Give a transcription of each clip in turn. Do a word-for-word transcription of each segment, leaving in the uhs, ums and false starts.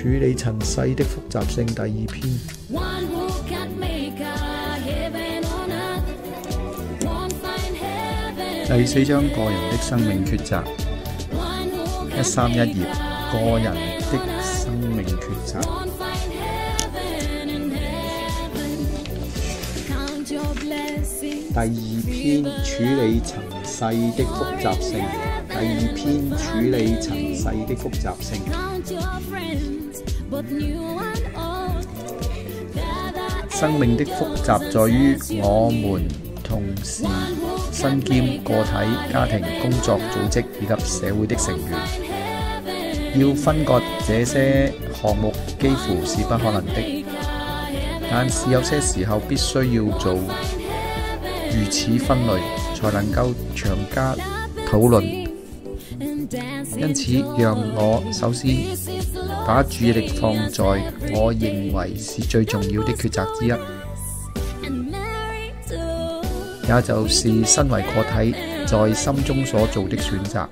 處理塵世的複雜性第二篇。第四章個人的生命抉擇。一三一頁，個人的生命抉擇。第二篇，處理塵世的複雜性。第二篇，處理塵世的複雜性。生命的複雜在於我們同時身兼個體、家庭、工作組織以及社會的成員，要分割這些項目幾乎是不可能的，但是有些時候必須要做如此分類，才能夠長加討論。因此，讓我首先把注意力放在我認為是最重要的抉擇之一，也就是身為個體在心中所做的選擇。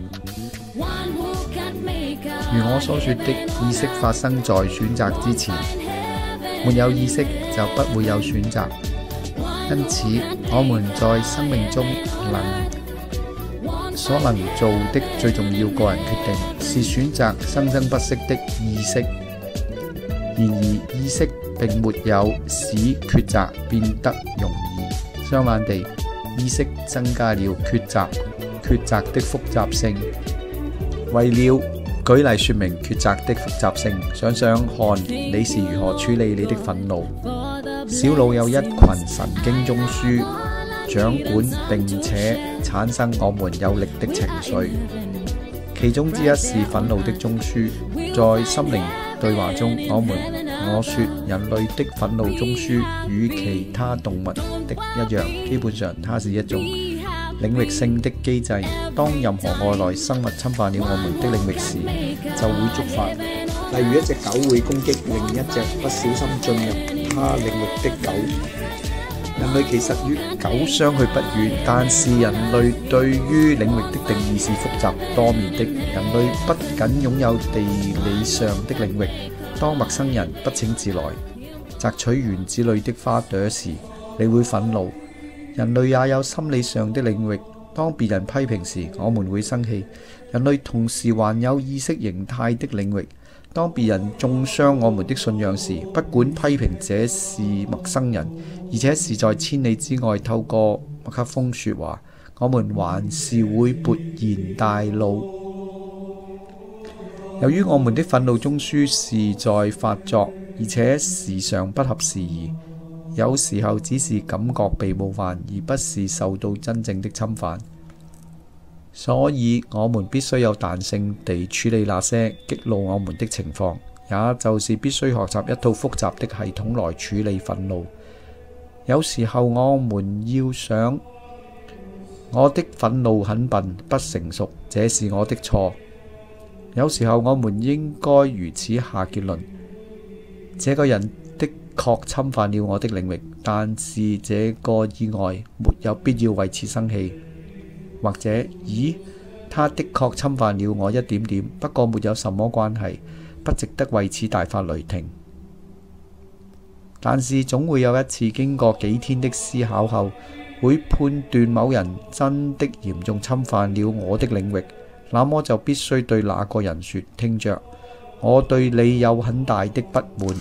如我所說的，意識發生在選擇之前，沒有意識就不會有選擇。因此，我們在生命中能所能做的最重要個人決定，是選擇生生不息的意識。然而，意識並沒有使抉擇變得容易，相反地，意識增加了抉擇抉擇的複雜性。為了舉例說明抉擇的複雜性，想想看你是如何處理你的憤怒。小腦有一群神經中樞，掌管並且產生我們有力的情緒，其中之一是憤怒的中樞。在心靈對話中，我們我說人類的憤怒中樞與其他動物的一樣，基本上它是一種領域性的機制。當任何外來生物侵犯了我們的領域時，就會觸發。例如一隻狗會攻擊另一隻不小心進入它領域的狗。人類其實與狗相去不遠，但是人類對於領域的定義是複雜多面的。人類不僅擁有地理上的領域，當陌生人不請自來摘取園子裏的花朵時，你會憤怒。人類也有心理上的領域，當別人批評時，我們會生氣。人類同時還有意識形態的領域，當別人中傷我們的信仰時，不管批評者是陌生人，而且是在千里之外透過麥克風說話，我們還是會勃然大怒。由於我們的憤怒中樞是在發作，而且時常不合時宜，有時候只是感覺被冒犯，而不是受到真正的侵犯。所以我們必須有彈性地處理那些激怒我們的情況，也就是必須學習一套複雜的系統來處理憤怒。有時候我們要想，我的憤怒很笨，不成熟，這是我的錯。有時候我們應該如此下結論：這個人的確侵犯了我的領域，但是這個意外沒有必要為此生氣。或者，咦，他的確侵犯了我一點點，不過沒有什麼關係，不值得為此大發雷霆。但是總會有一次經過幾天的思考後，會判斷某人真的嚴重侵犯了我的領域，那麼就必須對那個人說：聽着，我對你有很大的不滿。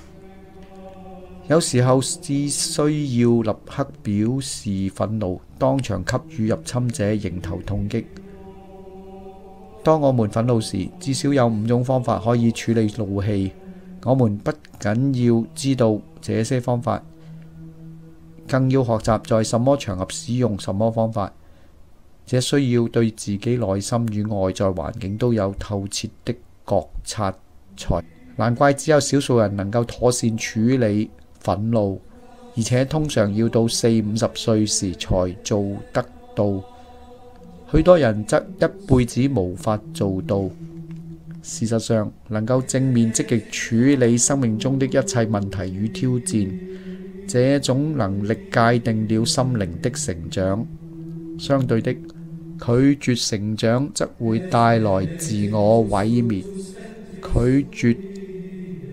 有時候只需要立刻表示憤怒，當場給予入侵者迎頭痛擊。當我們憤怒時，至少有五種方法可以處理怒氣。我們不僅要知道這些方法，更要學習在什麼場合使用什麼方法。這需要對自己內心與外在環境都有透徹的覺察才。難怪只有少數人能夠妥善處理憤怒，而且通常要到四五十歲時才做得到。許多人則一輩子無法做到。事實上，能夠正面積極處理生命中的一切問題與挑戰，這種能力界定了心靈的成長。相對的，拒絕成長則會帶來自我毀滅。拒絕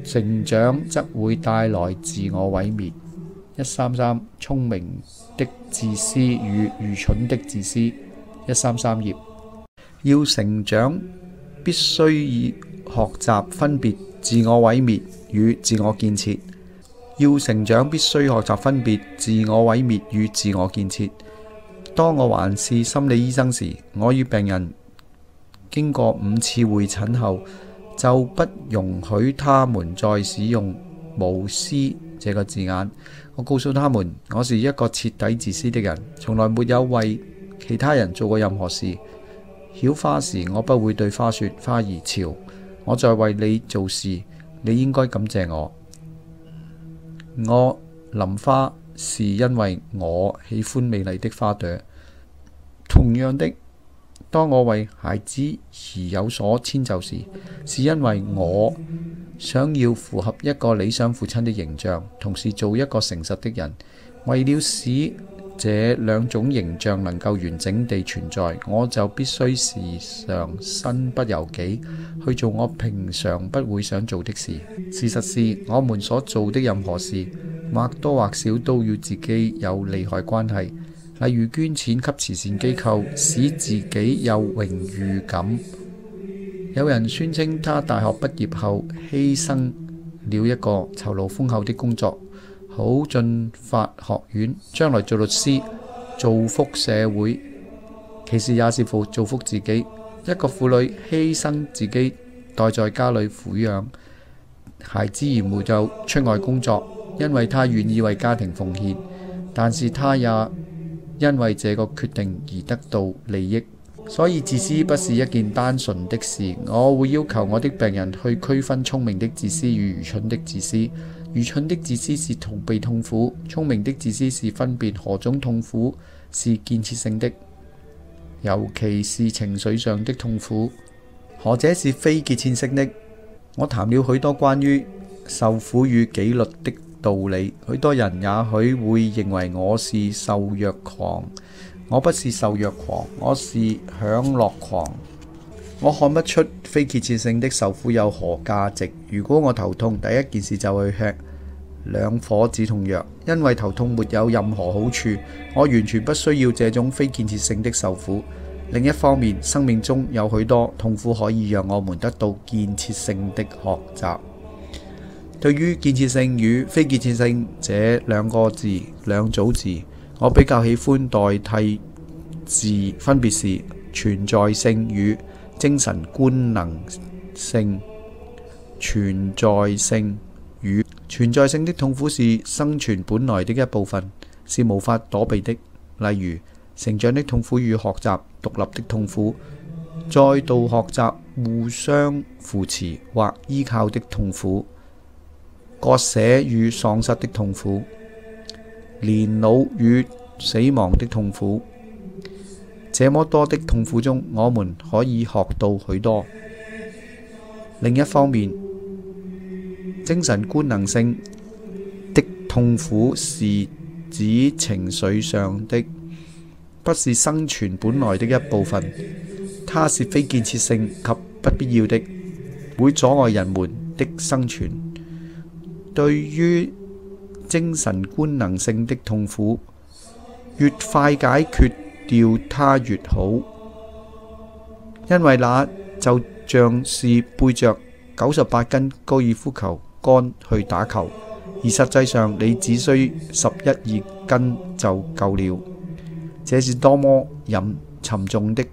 成長則會帶來自我毀滅。一三三，聰明的自私與愚蠢的自私。一三三頁。要成長，必須以學習分別自我毀滅與自我建設。要成長，必須學習分別自我毀滅與自我建設。當我還是心理醫生時，我與病人經過五次會診後，就不容許他們再使用無私這個字眼。我告訴他們，我是一個徹底自私的人，從來沒有為其他人做過任何事。澆花時，我不會對花說：花兒俏，我在為你做事，你應該感謝我。我淋花是因為我喜歡美麗的花朵。同樣的，當我為孩子而有所遷就時，是因為我想要符合一個理想父親的形象，同時做一個誠實的人。為了使這兩種形象能夠完整地存在，我就必須時常身不由己去做我平常不會想做的事。事實是，我們所做的任何事，或多或少都與自己有利害關係。例如捐錢給慈善機構，使自己有榮譽感。有人宣稱他大學畢業後犧牲了一個酬勞豐厚的工作，好進法學院，將來做律師，造福社會。其實也是造福自己。一個婦女犧牲自己，待在家裏撫養孩子而沒有出外工作，因為她願意為家庭奉獻，但是她也因為這個決定而得到利益。所以自私不是一件單純的事。我會要求我的病人去區分聰明的自私與愚蠢的自私。愚蠢的自私是逃避痛苦，聰明的自私是分辨何種痛苦是建設性的，尤其是情緒上的痛苦，何者是非建設性的。我談了許多關於受苦與紀律的道理，許多人也許會認為我是受虐狂。我不是受虐狂，我是享樂狂。我看不出非建設性的受苦有何價值。如果我頭痛，第一件事就去吃兩顆止痛藥，因為頭痛沒有任何好處。我完全不需要這種非建設性的受苦。另一方面，生命中有許多痛苦可以讓我們得到建設性的學習。對於建設性與非建設性這兩個字兩組字，我比較喜歡代替字，分別是存在性與精神官能性。存在性與存在性的痛苦是生存本來的一部分，是無法躲避的。例如成長的痛苦與學習獨立的痛苦，再度學習互相扶持或依靠的痛苦，割捨與喪失的痛苦，年老與死亡的痛苦。這麼多的痛苦中，我們可以學到許多。另一方面，精神官能性的痛苦是指情緒上的，不是生存本來的一部分。它是非建設性及不必要的，會阻礙人們的生存。對於精神官能性的痛苦，越快解決掉它越好，因為那就像是背着九十八斤高爾夫球桿去打球，而實際上你只需十一二斤就夠了。這是多麼沉沉重的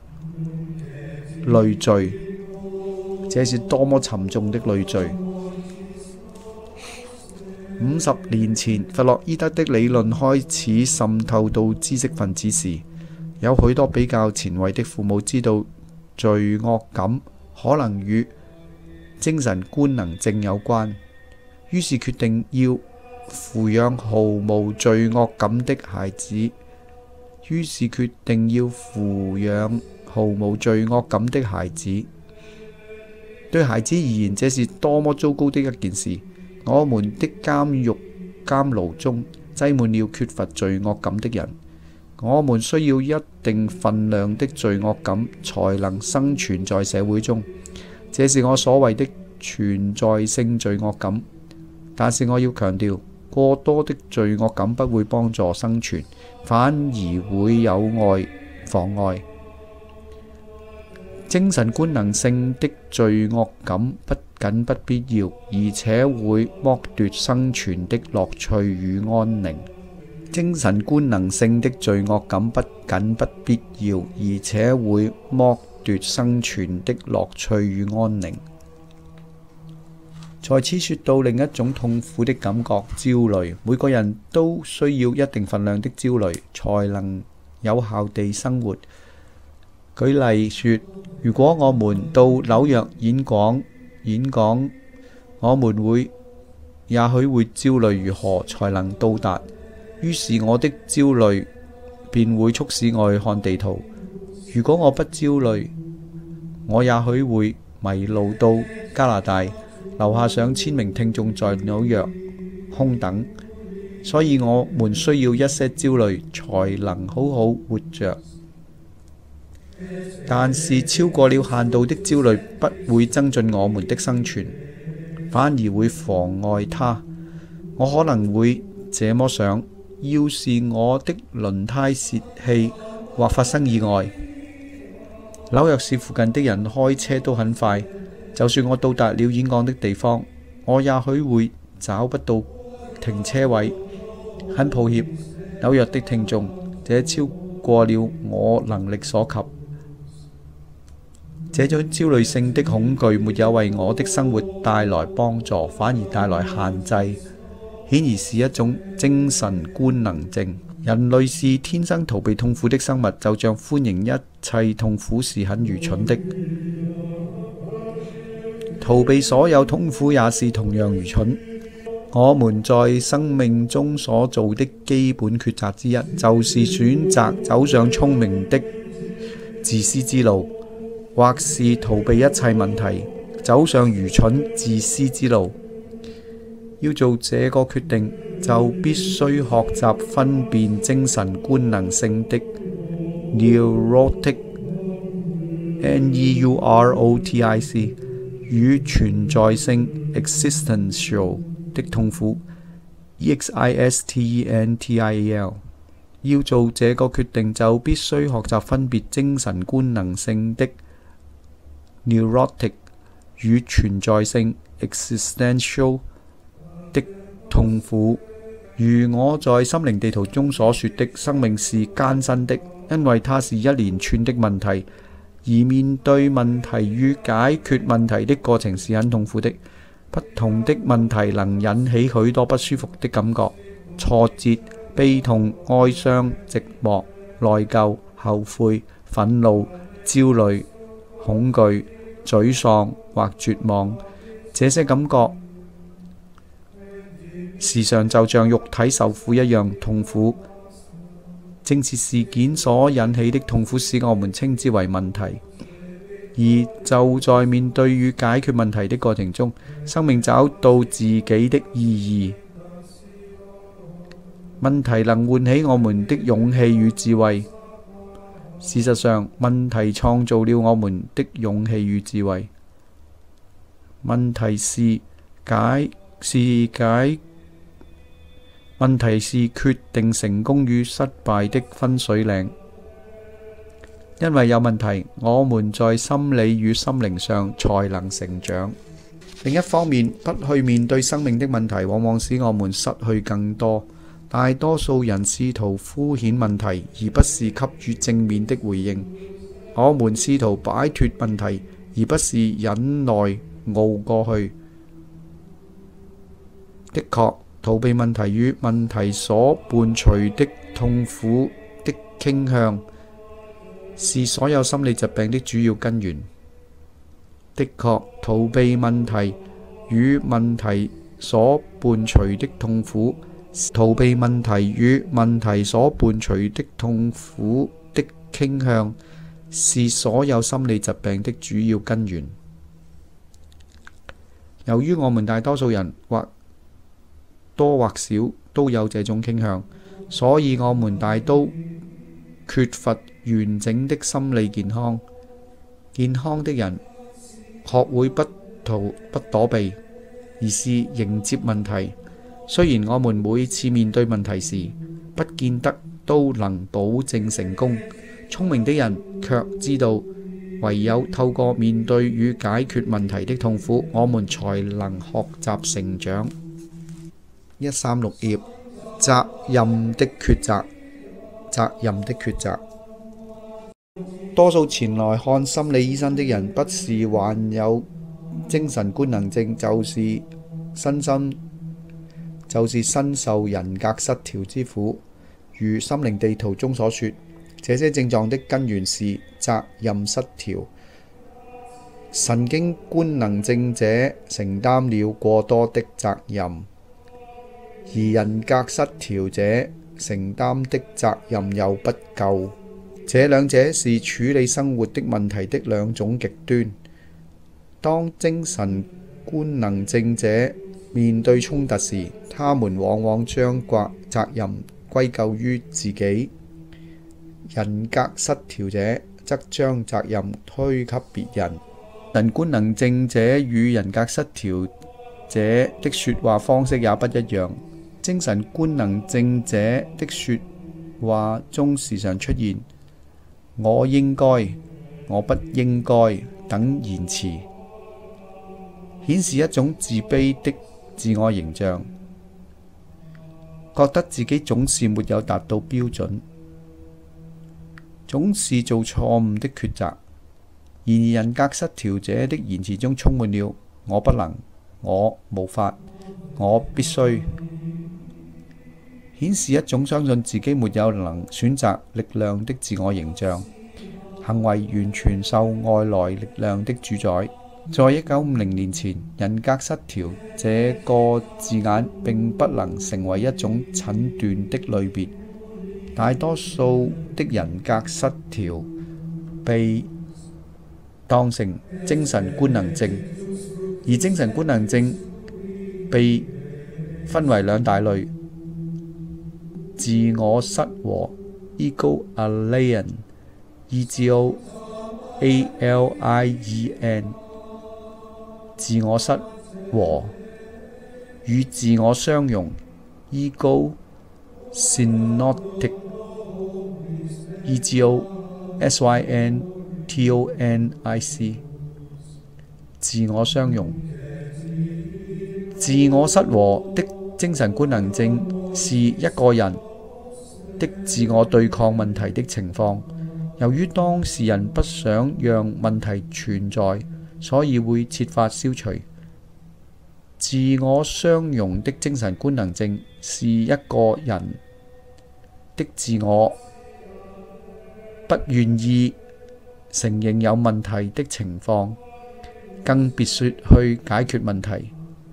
累贅！這是多麼沉重的累贅！五十年前，弗洛伊德的理論開始滲透到知識分子時，有許多比較前衛的父母知道罪惡感可能與精神官能症有關，於是決定要撫養毫無罪惡感的孩子。於是決定要撫養毫無罪惡感的孩子。對孩子而言，這是多麼糟糕的一件事！我們的監獄監牢中擠滿了缺乏罪惡感的人。我們需要一定份量的罪惡感才能生存在社會中。這是我所謂的存在性罪惡感。但是我要強調，過多的罪惡感不會幫助生存，反而會有礙妨礙。精神官能性的罪惡感不僅不必要，而且會剝奪生存的樂趣與安寧。精神官能性的罪惡感不僅不必要，而且會剝奪生存的樂趣與安寧。在此說到另一種痛苦的感覺，焦慮。每個人都需要一定份量的焦慮，才能有效地生活。舉例說，如果我們到紐約演講，演講，我們會也許會焦慮如何才能到達，於是我的焦慮便會促使我去看地圖。如果我不焦慮，我也許會迷路到加拿大，留下上千名聽眾在紐約空等。所以我們需要一些焦慮，才能好好活着。但是超過了限度的焦慮不會增進我們的生存，反而會妨礙它。我可能會這麼想：要是我的輪胎洩氣或發生意外，紐約市附近的人開車都很快，就算我到達了演講的地方，我也許會找不到停車位。很抱歉，紐約的聽眾，這超過了我能力所及。這種焦慮性的恐懼沒有為我的生活帶來幫助，反而帶來限制，顯然是一種精神官能症。人類是天生逃避痛苦的生物，就像歡迎一切痛苦是很愚蠢的。逃避所有痛苦也是同樣愚蠢。我們在生命中所做的基本抉擇之一，就是選擇走上聰明的自私之路，或是逃避一切問題，走上愚蠢自私之路。要做這個決定，就必須學習分辨精神官能性的 neurotic N E U R O T I C 與存在性 existential 的痛苦 E X I S T E N T I A L。 要做這個決定，就必須學習分別精神官能性的 neurotic 與存在性 existential 的痛苦。如我在心靈地圖中所說的，生命是艱辛的，因為它是一連串的問題，而面對問題與解決問題的過程是很痛苦的。不同的問題能引起許多不舒服的感覺，挫折、悲痛、哀傷、寂寞、內疚、後悔、憤怒、焦慮、恐懼、沮喪或絕望。這些感覺時常就像肉體受苦一樣痛苦。正是事件所引起的痛苦使我們稱之為問題，而就在面對與解決問題的過程中，生命找到自己的意義。問題能喚起我們的勇氣與智慧。事實上，問題創造了我們的勇氣與智慧。問題是解是解問題是決定成功與失敗的分水嶺。因為有問題，我們在心理與心靈上才能成長。另一方面，不去面對生命的問題，往往使我們失去更多。大多數人試圖敷衍問題，而不是給予正面的回應。我們試圖擺脫問題，而不是忍耐熬過去。的確，逃避問題與問題所伴隨的痛苦的傾向，是所有心理疾病的主要根源。的確，逃避問題與問題所伴隨的痛苦，逃避問題與問題所伴隨的痛苦的傾向，是所有心理疾病的主要根源。由於我們大多數人或多或少都有這種傾向，所以我們大都缺乏完整的心理健康。健康的人學會不逃不躲避，而是迎接問題。雖然我們每次面對問題時，不見得都能保證成功，聰明的人卻知道，唯有透過面對與解決問題的痛苦，我們才能學習成長。一三六頁，責任的抉擇。責任的抉擇。多數前來看心理醫生的人，不是患有精神官能症，就是身心就是身受人格失調之苦。如心靈地圖中所說，這些症狀的根源是責任失調。神經官能症者承擔了過多的責任，而人格失調者承擔的責任又不夠。這兩者是處理生活的問題的兩種極端。當精神官能症者面對衝突時，他們往往將責任歸咎於自己；人格失調者則將責任推給別人。精神官能症者與人格失調者的說話方式也不一樣。精神官能症者的說話中時常出現我應該、我不應該等言辭，顯示一種自卑的自我形象，覺得自己總是沒有達到標準，總是做錯誤的抉擇。然而人格失調者的言辭中充滿了我不能、我無法、我必須，顯示一種相信自己沒有能選擇力量的自我形象，行為完全受外來力量的主宰。在一九五零年前，人格失調這個字眼並不能成為一種診斷的類別。大多數的人格失調被當成精神官能症，而精神官能症被分為兩大類：自我失和 Ego Alien，E G O A L I E N， 自我失和與自我相容 Ego Synonic，E G O S Y N T O N I C， 自我相容。自我失和的精神官能症是一個人的自我對抗問題的情況。由於當事人不想讓問題存在，所以會設法消除。自我相容的精神官能症是一個人的自我不願意承認有問題的情況，更別說去解決問題。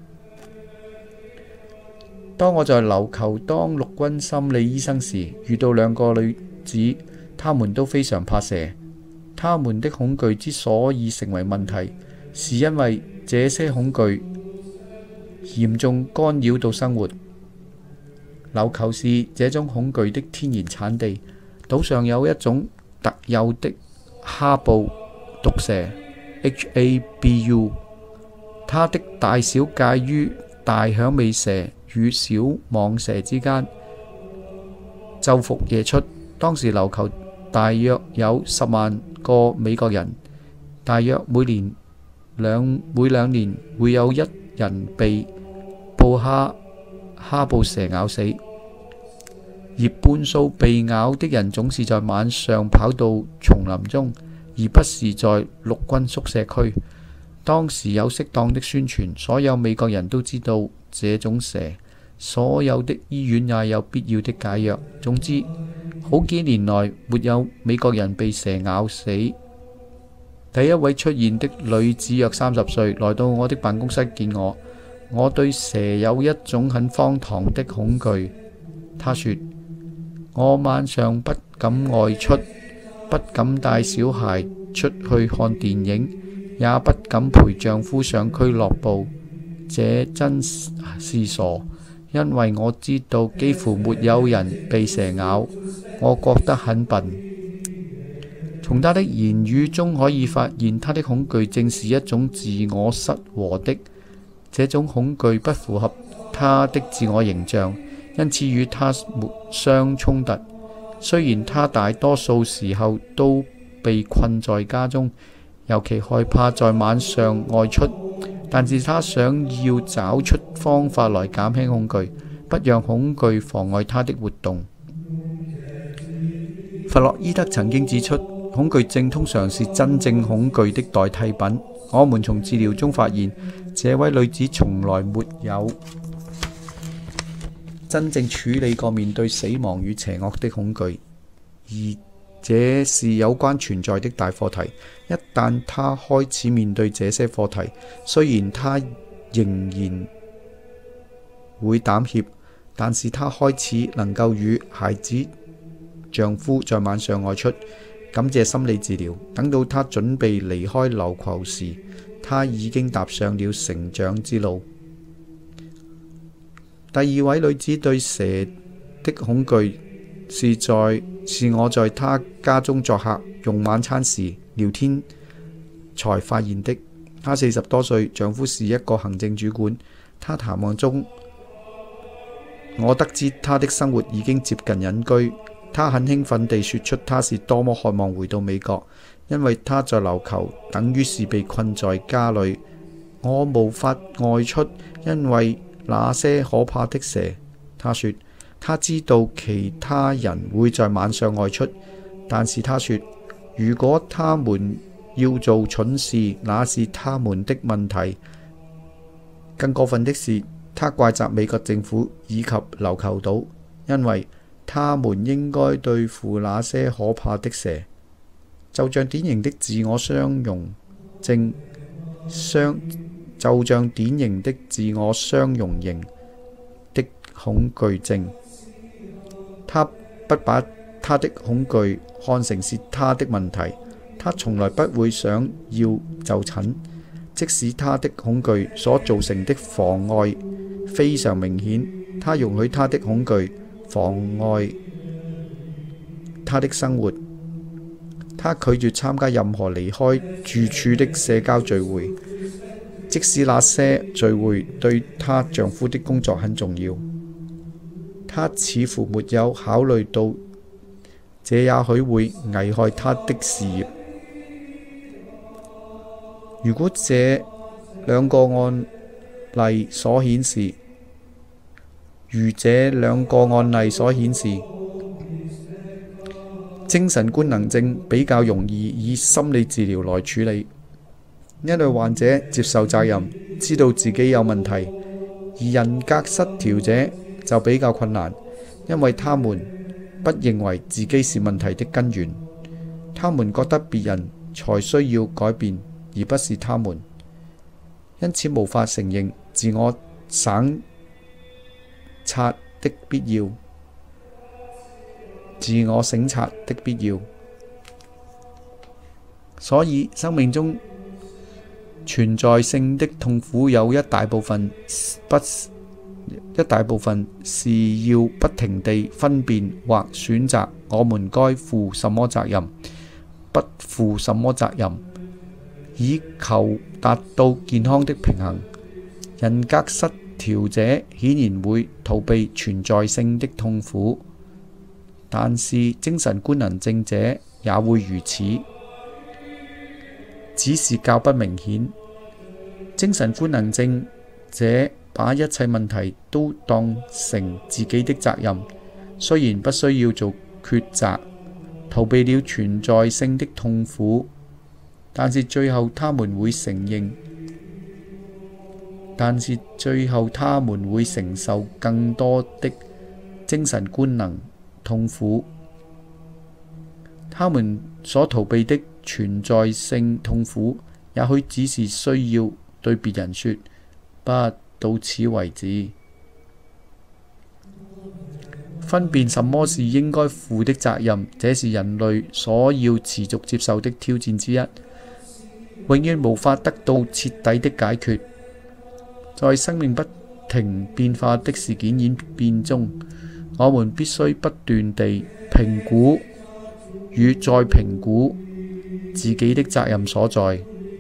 當我在琉球當陸軍心理醫生時，遇到兩個女子，她們都非常怕蛇。她們的恐懼之所以成為問題，是因為這些恐懼嚴重干擾到生活。琉球是這種恐懼的天然產地，島上有一種特有的哈布毒蛇 H A B U， 它的大小介於大響尾蛇與小蟒蛇之間，晝伏夜出。當時琉球大約有十萬個美國人，大約每年兩每兩年會有一人被布哈哈布蛇咬死，而半數被咬的人總是在晚上跑到叢林中，而不是在陸軍宿舍區。當時有適當的宣傳，所有美國人都知道這種蛇，所有的醫院也有必要的解藥。總之，好幾年來沒有美國人被蛇咬死。第一位出現的女子約三十歲，來到我的辦公室見我。我對蛇有一種很荒唐的恐懼。她說：我晚上不敢外出，不敢帶小孩出去看電影，也不敢陪丈夫上俱樂部。這真是傻，因為我知道幾乎沒有人被蛇咬，我覺得很笨。 從他的言語中可以發現，他的恐懼正是一種自我失和的。這種恐懼不符合他的自我形象，因此與他沒相衝突。雖然他大多數時候都被困在家中，尤其害怕在晚上外出，但是他想要找出方法來減輕恐懼，不讓恐懼妨礙他的活動。弗洛伊德曾經指出，恐懼症通常是真正恐懼的代替品。我們從治療中發現，這位女子從來沒有真正處理過面對死亡與邪惡的恐懼，而這是有關存在的大課題。一旦她開始面對這些課題，雖然她仍然會膽怯，但是她開始能夠與孩子、丈夫在晚上外出。感謝心理治療，等到她準備離開琉球時，她已經踏上了成長之路。第二位女子對蛇的恐懼是在是我在她家中作客用晚餐時聊天才發現的。她四十多歲，丈夫是一個行政主管。她談話中，我得知她的生活已經接近隱居。她很興奮地說出她是多麼渴望回到美國，因為她在琉球等於是被困在家裏。我無法外出，因為那些可怕的蛇。她說，她知道其他人會在晚上外出，但是她說，如果他們要做蠢事，那是他們的問題。更過分的是，她怪責美國政府以及琉球島，因為他們應該對付那些可怕的蛇。就像典型的自我相容症，相就像典型的自我相容型的恐懼症。他不把他的恐懼看成是他的問題，他從來不會想要就診，即使他的恐懼所造成的妨礙非常明顯，他容許他的恐懼妨礙他的生活。他拒絕參加任何離開住處的社交聚會，即使那些聚會對她丈夫的工作很重要。她似乎沒有考慮到這也許會危害她的事業。如果這兩個案例所顯示，如這兩個案例所顯示，精神官能症比較容易以心理治療來處理，因為患者接受責任，知道自己有問題；而人格失調者就比較困難，因為他們不認為自己是問題的根源，他們覺得別人才需要改變，而不是他們，因此無法承認自我省察的必要。自我省察的必要。所以生命中存在性的痛苦有一大部分不一大部分是要不停地分辨或選擇我們該負什麼責任，不負什麼責任，以求達到健康的平衡。人格失調者顯然會逃避存在性的痛苦，但是精神官能症者也會如此，只是較不明顯。精神官能症者把一切問題都當成自己的責任，雖然不需要做抉擇，逃避了存在性的痛苦，但是最後他們會承認，但是最後他們會承受更多的精神官能痛苦。他們所逃避的存在性痛苦，也許只是需要對別人說，不，到此為止。分辨什麼是應該負的責任，這是人類所要持續接受的挑戰之一，永遠無法得到徹底的解決。在生命不停變化的事件演變中，我們必須不斷地評估與再評估， 自己的責任所在。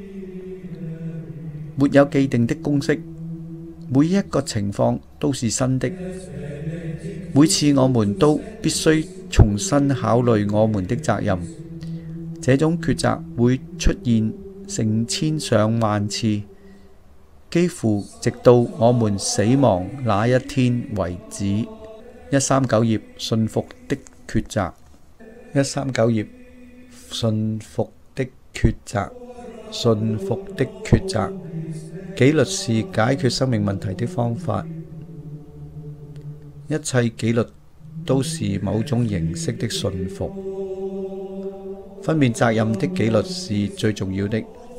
沒有既定的公式，每一個情況都是新的。每次我們都必須重新考慮我們的責任。這種抉擇會出現成千上萬次，幾乎直到我們死亡那一天為止。一三九頁，順服的抉擇。一三九頁，順服的抉擇。順服的抉擇。紀律是解決生命問題的方法。一切紀律都是某種形式的順服。分辨責任的紀律是最重要的，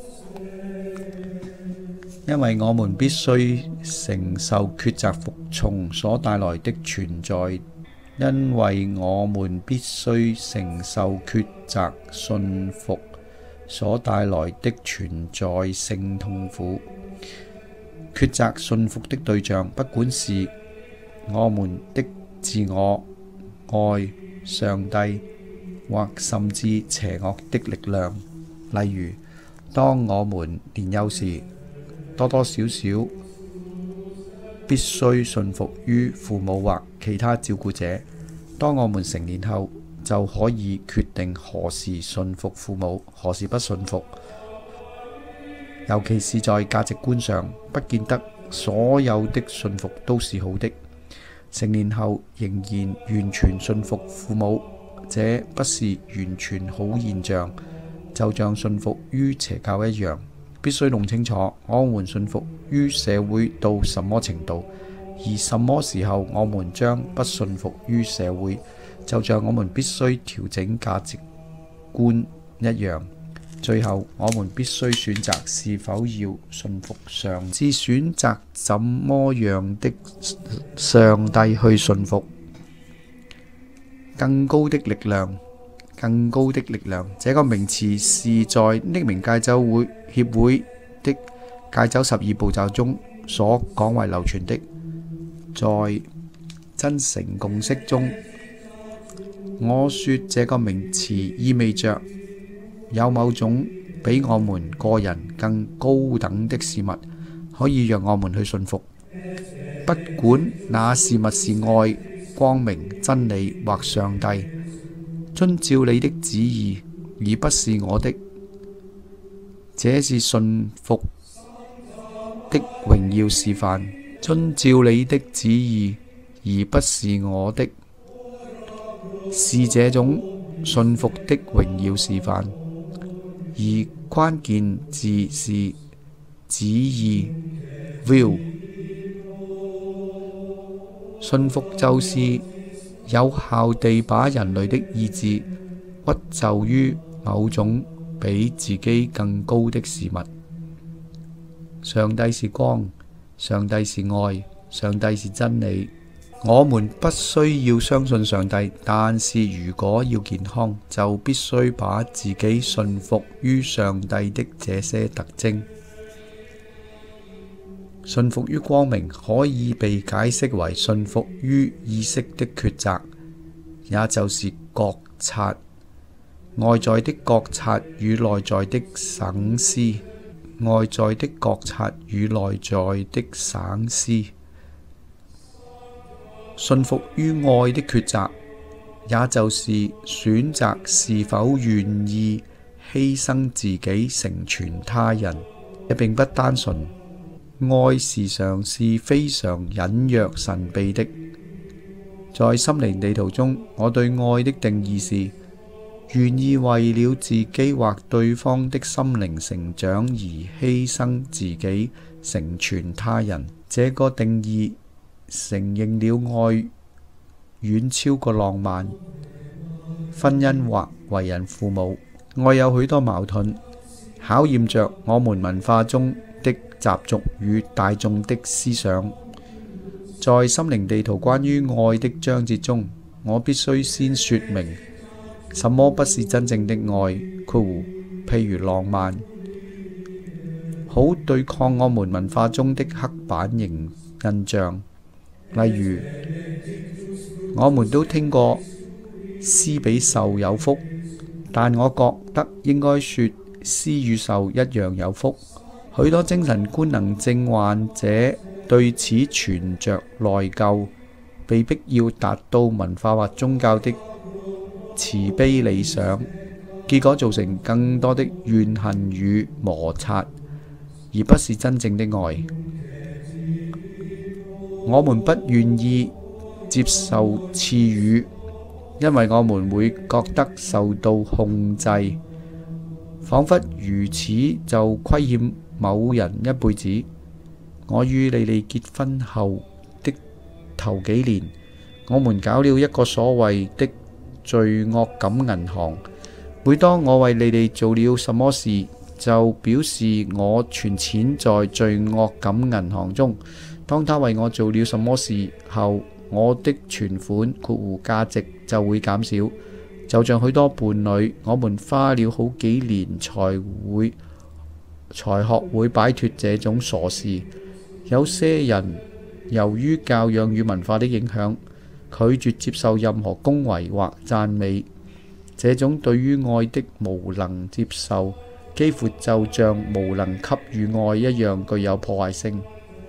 因為我們必須承受抉擇服從所帶來的存在，因為我們必須承受抉擇順服所帶來的存在性痛苦。抉擇順服的對象，不管是我們的自我、愛、上帝，或甚至邪惡的力量。例如，當我們年幼時，多多少少必須順服於父母或其他照顧者；當我們成年後，就可以決定何時順服父母，何時不順服。尤其是在價值觀上，不見得所有的順服都是好的。成年後仍然完全順服父母，這不是完全好現象，就像順服於邪教一樣。必須弄清楚我們順服於社會到什麼程度，而什麼時候我們將不順服於社會，就像我們必須調整價值觀一樣。最後，我們必須選擇是否要順服上帝，是選擇怎麼樣的上帝去順服。更高的力量，更高的力量，這個名詞是在匿名戒酒會協會的戒酒十二步驟中所廣為流傳的。在真誠共識中，我說這個名詞意味着有某種比我們個人更高等的事物，可以讓我們去順服，不管那事物是愛、光明、真理或上帝。遵照你的旨意，而不是我的，這是順服的榮耀示範。遵照你的旨意，而不是我的，是這種順服的榮耀示範。而關鍵字是旨意 will。 順服就是有效地把人類的意志屈就於某種比自己更高的事物。上帝是光，上帝是愛，上帝是真理。我們不需要相信上帝，但是如果要健康，就必須把自己順服於上帝的這些特徵。順服於光明可以被解釋為順服於意識的抉擇，也就是覺察。外在的覺察與內在的省思，外在的覺察與內在的省思。順服於愛的抉擇，也就是選擇是否願意犧牲自己成全他人。這並不單純，愛時常是非常隱約神秘的。在心靈地圖中，我對愛的定義是願意為了自己或對方的心靈成長而犧牲自己成全他人。這個定義承認了愛遠超過浪漫、婚姻或為人父母。愛有許多矛盾，考驗着我們文化中的習俗與大眾的思想。在心靈地圖關於愛的章節中，我必須先說明什麼不是真正的愛，括弧譬如浪漫，好對抗我們文化中的刻板型印象。例如，我們都聽過施比受有福， 但我覺得應該說施與受一樣有福。許多精神官能症患者對此存着內疚，被迫要達到文化或宗教的慈悲理想，結果造成更多的怨恨與摩擦，而不是真正的愛。我們不願意接受賜予，因為我們會覺得受到控制，彷彿如此就虧欠某人一輩子。我與莉莉結婚後的頭幾年，我們搞了一個所謂的罪惡感銀行。每當我為莉莉做了什麼事，就表示我存錢在罪惡感銀行中。當她為我做了什麼事後，我的存款括弧價值就會減少。就像許多伴侶，我們花了好幾年才會才學會擺脫這種傻事。有些人由於教養與文化的影響，拒絕接受任何恭維或讚美。這種對於愛的無能接受，幾乎就像無能給予愛一樣具有破壞性。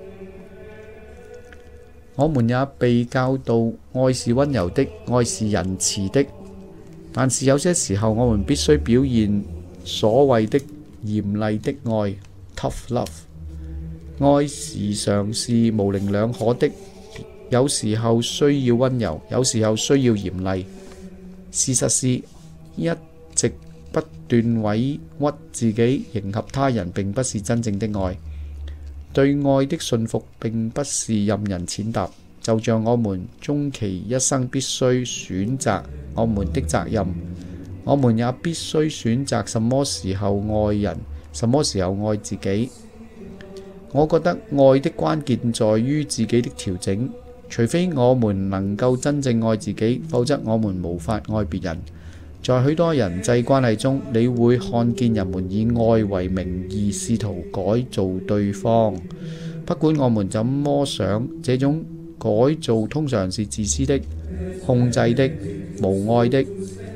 我們也被教導愛是溫柔的，愛是仁慈的，但是有些時候我們必須表現所謂的嚴厲的愛 （tough love）。愛時常是模棱兩可的，有時候需要溫柔，有時候需要嚴厲。事實是，一直不斷委屈自己迎合他人並不是真正的愛。對愛的信服並不是任人踐踏，就像我們終其一生必須選擇我們的責任，我們也必須選擇什麼時候愛人，什麼時候愛自己。我覺得愛的關鍵在於自己的調整，除非我們能夠真正愛自己，否則我們無法愛別人。在許多人際關係中，你會看見人們以愛為名義試圖改造對方。不管我們怎麼想，這種改造通常是自私的、控制的、無愛的。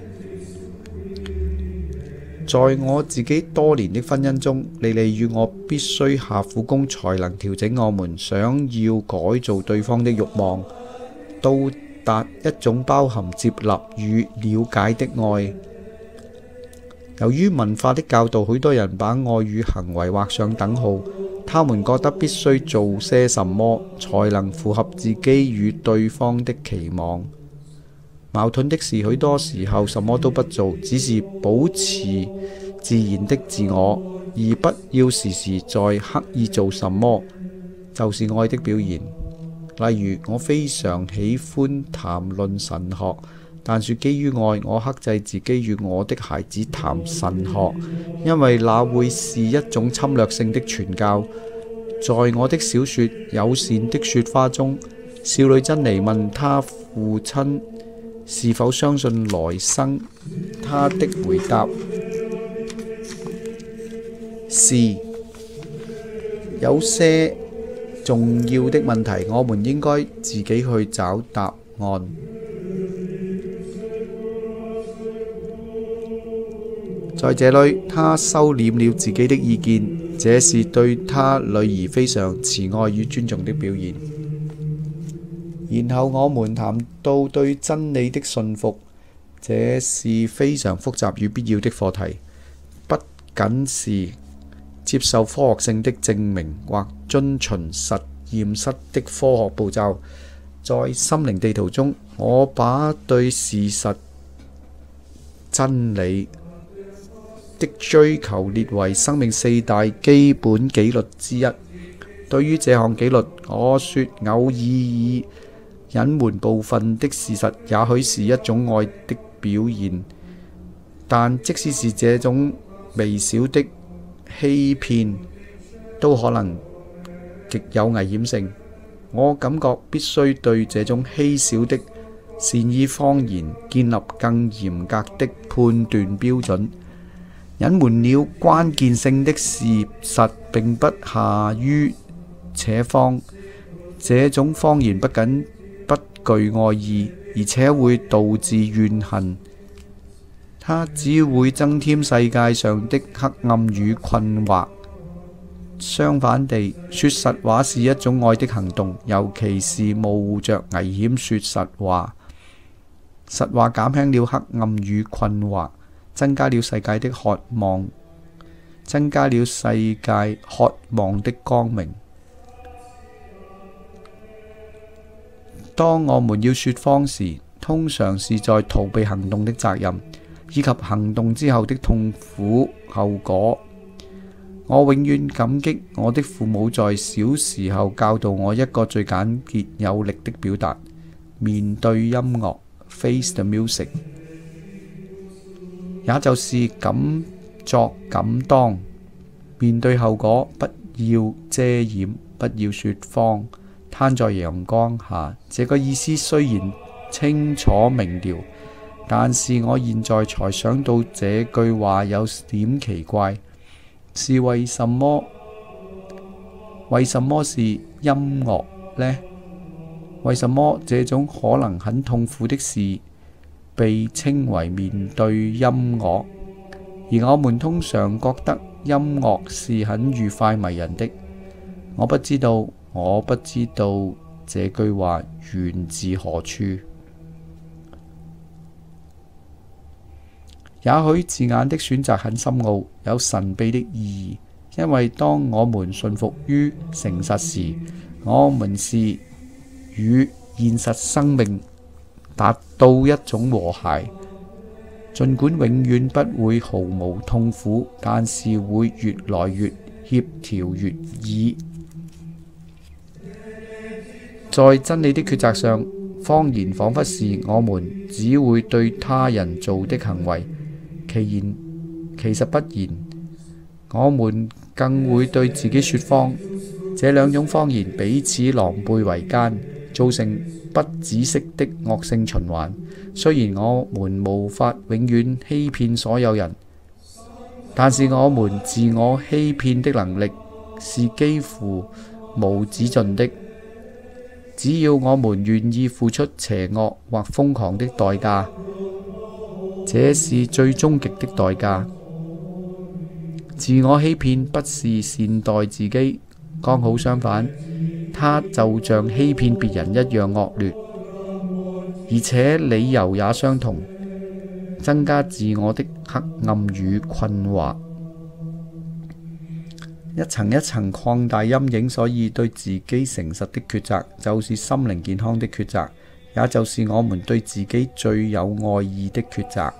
在我自己多年的婚姻中，莉莉與我必須下苦功才能調整我們想要改造對方的慾望，到達一種包含接納與了解的愛。由於文化的教導，許多人把愛與行為畫上等號，他們覺得必須做些什麼才能符合自己與對方的期望。矛盾的是，許多時候什麼都不做，只是保持自然的自我，而不要時時在刻意做什麼，就是愛的表現。例如，我非常喜歡談論神學，但說基於愛，我克制自己與我的孩子談神學，因為那會是一種侵略性的傳教。在我的小說《友善的雪花》中，少女珍妮問她父親是否相信來生，他的回答是：有些重要的問題，我們應該自己去找答案。在這裏，他收斂了自己的意見，這是對他女兒非常慈愛與尊重的表現。然後我們談到對真理的信服，這是非常複雜與必要的課題，不僅是接受科學性的證明或遵循實驗室的科學步驟。在心靈地圖中，我把對事實真理的追求列為生命四大基本紀律之一。對於這項紀律，我說偶爾以隱瞞部分的事實，也許是一種愛的表現，但即使是這種微小的欺騙，都可能極有危險性。我感覺必須對這種稀少的善意謊言建立更嚴格的判斷標準。隱瞞了關鍵性的事實並不下於扯謊，這種謊言不僅不具愛意，而且會導致怨恨。 它只會增添世界上的黑暗與困惑。相反地，說實話是一種愛的行動，尤其是冒着危險說實話。實話減輕了黑暗與困惑，增加了世界的渴望，增加了世界渴望的光明。當我們要說謊時，通常是在逃避行動的責任，以及行動之後的痛苦後果。我永遠感激我的父母在小時候教導我一個最簡潔有力的表達：面對音樂 ，face the music， 也就是敢作敢當。面對後果，不要遮掩，不要說謊，攤在陽光下。這個意思雖然清楚明了，但是我現在才想到這句話有點奇怪。是為什麼？為什麼是音樂呢？為什麼這種可能很痛苦的事被稱為面對音樂？而我們通常覺得音樂是很愉快迷人的。我不知道，我不知道這句話源自何處。也許字眼的選擇很深奧，有神秘的意義，因為當我們信服於誠實時，我們是與現實生命達到一種和諧。儘管永遠不會毫無痛苦，但是會越來越協調悅耳。在真理的抉擇上，謊言彷彿是我們只會對他人做的行為。其然，其實不然，我們更會對自己說謊。這兩種謊言彼此狼狽為奸，造成不止息的惡性循環。雖然我們無法永遠欺騙所有人，但是我們自我欺騙的能力是幾乎無止盡的。只要我們願意付出邪惡或瘋狂的代價，這是最終極的代價。自我欺騙不是善待自己，剛好相反，它就像欺騙別人一樣惡劣，而且理由也相同，增加自我的黑暗與困惑，一層一層擴大陰影。所以對自己誠實的抉擇，就是心靈健康的抉擇，也就是我們對自己最有愛意的抉擇。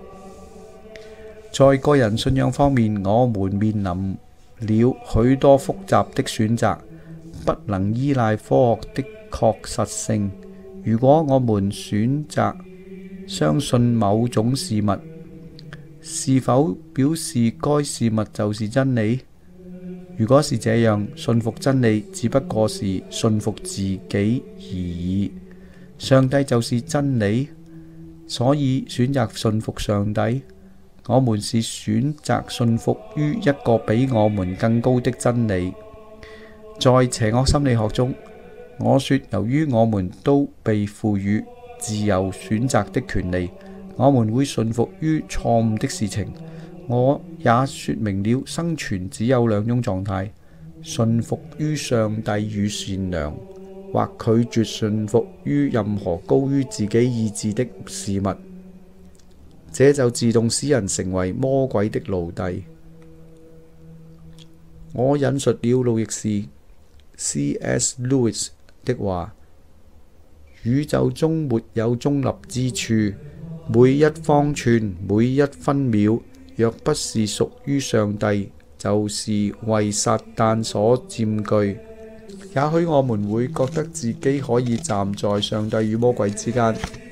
在個人信仰方面，我們面臨了許多複雜的選擇，不能依賴科學的確實性。如果我們選擇相信某種事物，是否表示該事物就是真理？如果是這樣，信服真理只不過是信服自己而已。上帝就是真理，所以選擇信服上帝。我們是選擇信服於一個比我們更高的真理。在邪惡心理學中，我說由於我們都被賦予自由選擇的權利，我們會信服於錯誤的事情。我也說明了生存只有兩種狀態：信服於上帝與善良，或拒絕信服於任何高於自己意志的事物。這就自動使人成為魔鬼的奴隸。我引述了路易士 C S Lewis 的話：宇宙中沒有中立之處，每一方寸，每一分秒，若不是屬於上帝，就是為撒旦所佔據。也許我們會覺得自己可以站在上帝與魔鬼之間，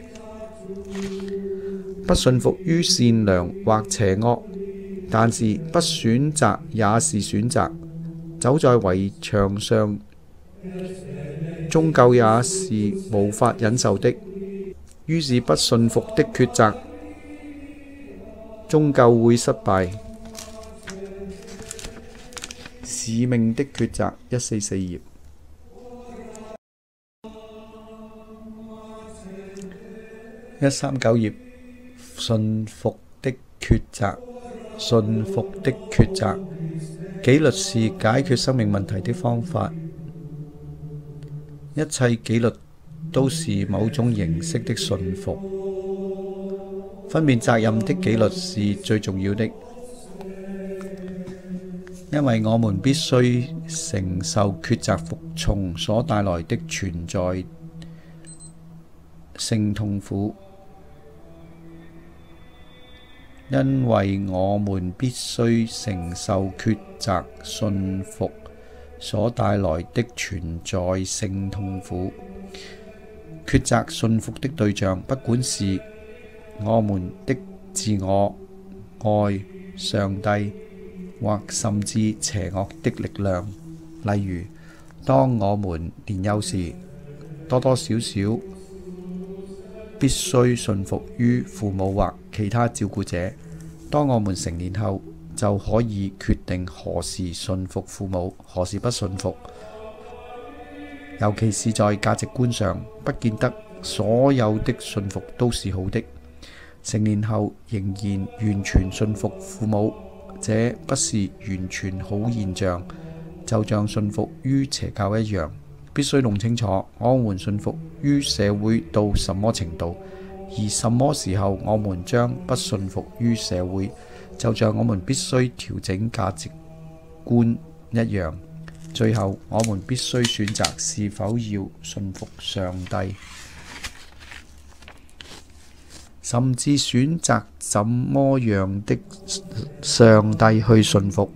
不信服於善良或邪惡，但是不選擇也是選擇。走在圍牆上，終究也是無法忍受的。於是不信服的抉擇，終究會失敗。使命的抉擇，一四四頁。一三九頁，信服的抉擇，順服的抉擇。紀律是解決生命問題的方法。一切紀律都是某種形式的順服。分辨責任的紀律是最重要的，因為我們必須承受抉擇服從所帶來的存在性痛苦。因為我們必須承受抉擇順服所帶來的存在性痛苦。抉擇順服的對象，不管是我們的自我、愛、上帝，或甚至邪惡的力量。例如，當我們年幼時，多多少少必須順服於父母或其他照顧者。當我們成年後，就可以決定何時順服父母，何時不順服。尤其是在價值觀上，不見得所有的順服都是好的。成年後仍然完全順服父母，這不是完全好現象，就像順服於邪教一樣。必須弄清楚我們順服於社會到什麼程度，而什麼時候我們將不順服於社會，就像我們必須調整價值觀一樣。最後，我們必須選擇是否要順服上帝，甚至選擇怎麼樣的上帝去順服。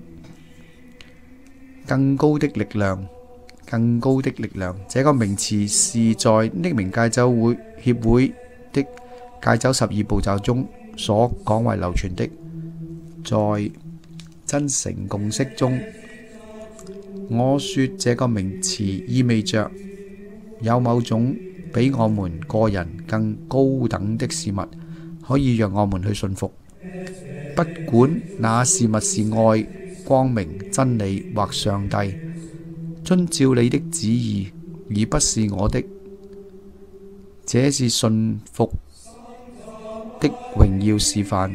更高的力量，更高的力量，這個名詞是在匿名戒酒會協會的戒酒十二步驟中所廣為流傳的。在真誠共識中，我說這個名詞意味着有某種比我們個人更高等的事物可以讓我們去順服，不管那事物是愛、光明、真理或上帝。遵照你的旨意，而不是我的，這是順服的榮耀示範。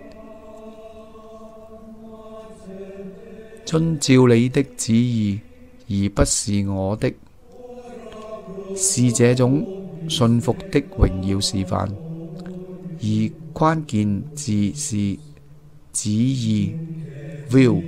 遵照你的旨意，而不是我的，是這種順服的榮耀示範。而關鍵字是旨意 will。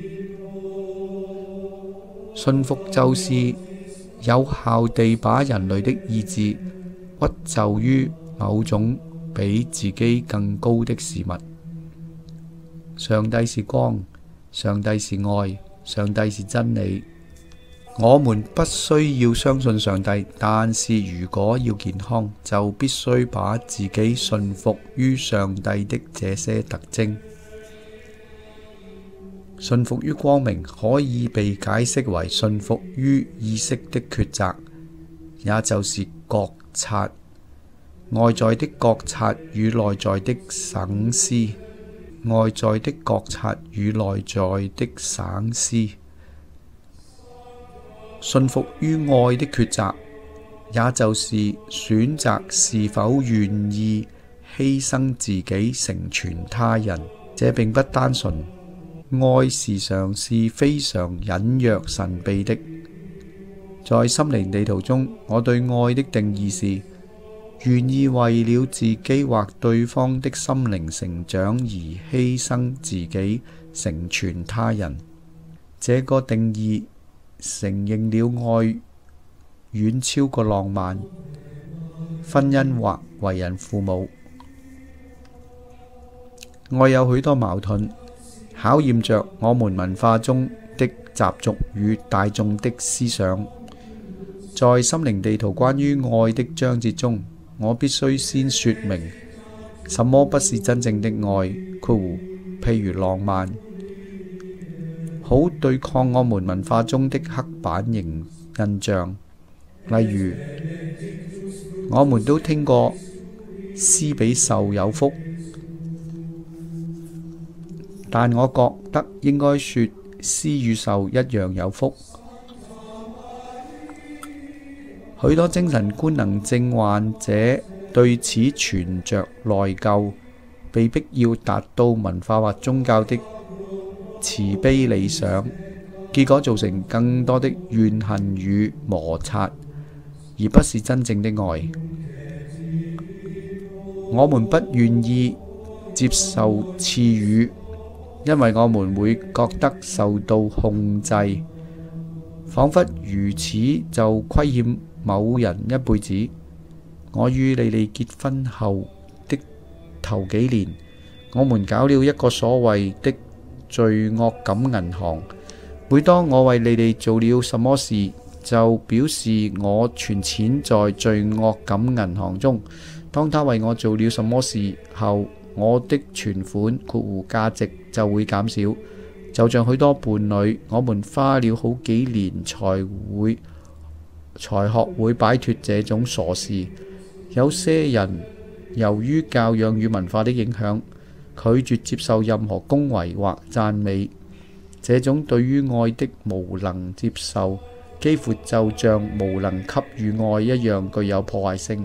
順服就是有效地把人類的意志屈就於某種比自己更高的事物。上帝是光，上帝是愛，上帝是真理。我們不需要相信上帝，但是如果要健康，就必須把自己順服於上帝的這些特徵。順服於光明可以被解釋為順服於意識的抉擇，也就是覺察。外在的覺察與內在的省思，外在的覺察與內在的省思。順服於愛的抉擇，也就是選擇是否願意犧牲自己成全他人。這並不單純。愛時常是非常隱約神秘的。在心靈地圖中，我對愛的定義是願意為了自己或對方的心靈成長而犧牲自己，成全他人。這個定義承認了愛遠超過浪漫、婚姻或為人父母。愛有許多矛盾，考驗着我們文化中的習俗與大眾的思想。在心靈地圖關於愛的章節中，我必須先說明什麼不是真正的愛，括弧譬如浪漫，好對抗我們文化中的刻板形印象。例如，我們都聽過施比受有福，但我覺得應該說施與受一樣有福。許多精神官能症患者對此存着內疚被迫要達到文化或宗教的慈悲理想，結果造成更多的怨恨與摩擦，而不是真正的愛。我們不願意接受賜予，因為我們會覺得受到控制，彷彿如此就虧欠某人一輩子。我與莉莉結婚後的頭幾年，我們搞了一個所謂的罪惡感銀行。每當我為莉莉做了什麼事，就表示我存錢在罪惡感銀行中。當她為我做了什麼事後，我的存款括弧價值就會減少。就像許多伴侶，我們花了好幾年才會才學會擺脫這種傻事。有些人由於教養與文化的影響，拒絕接受任何恭維或讚美。這種對於愛的無能接受，幾乎就像無能給予愛一樣具有破壞性。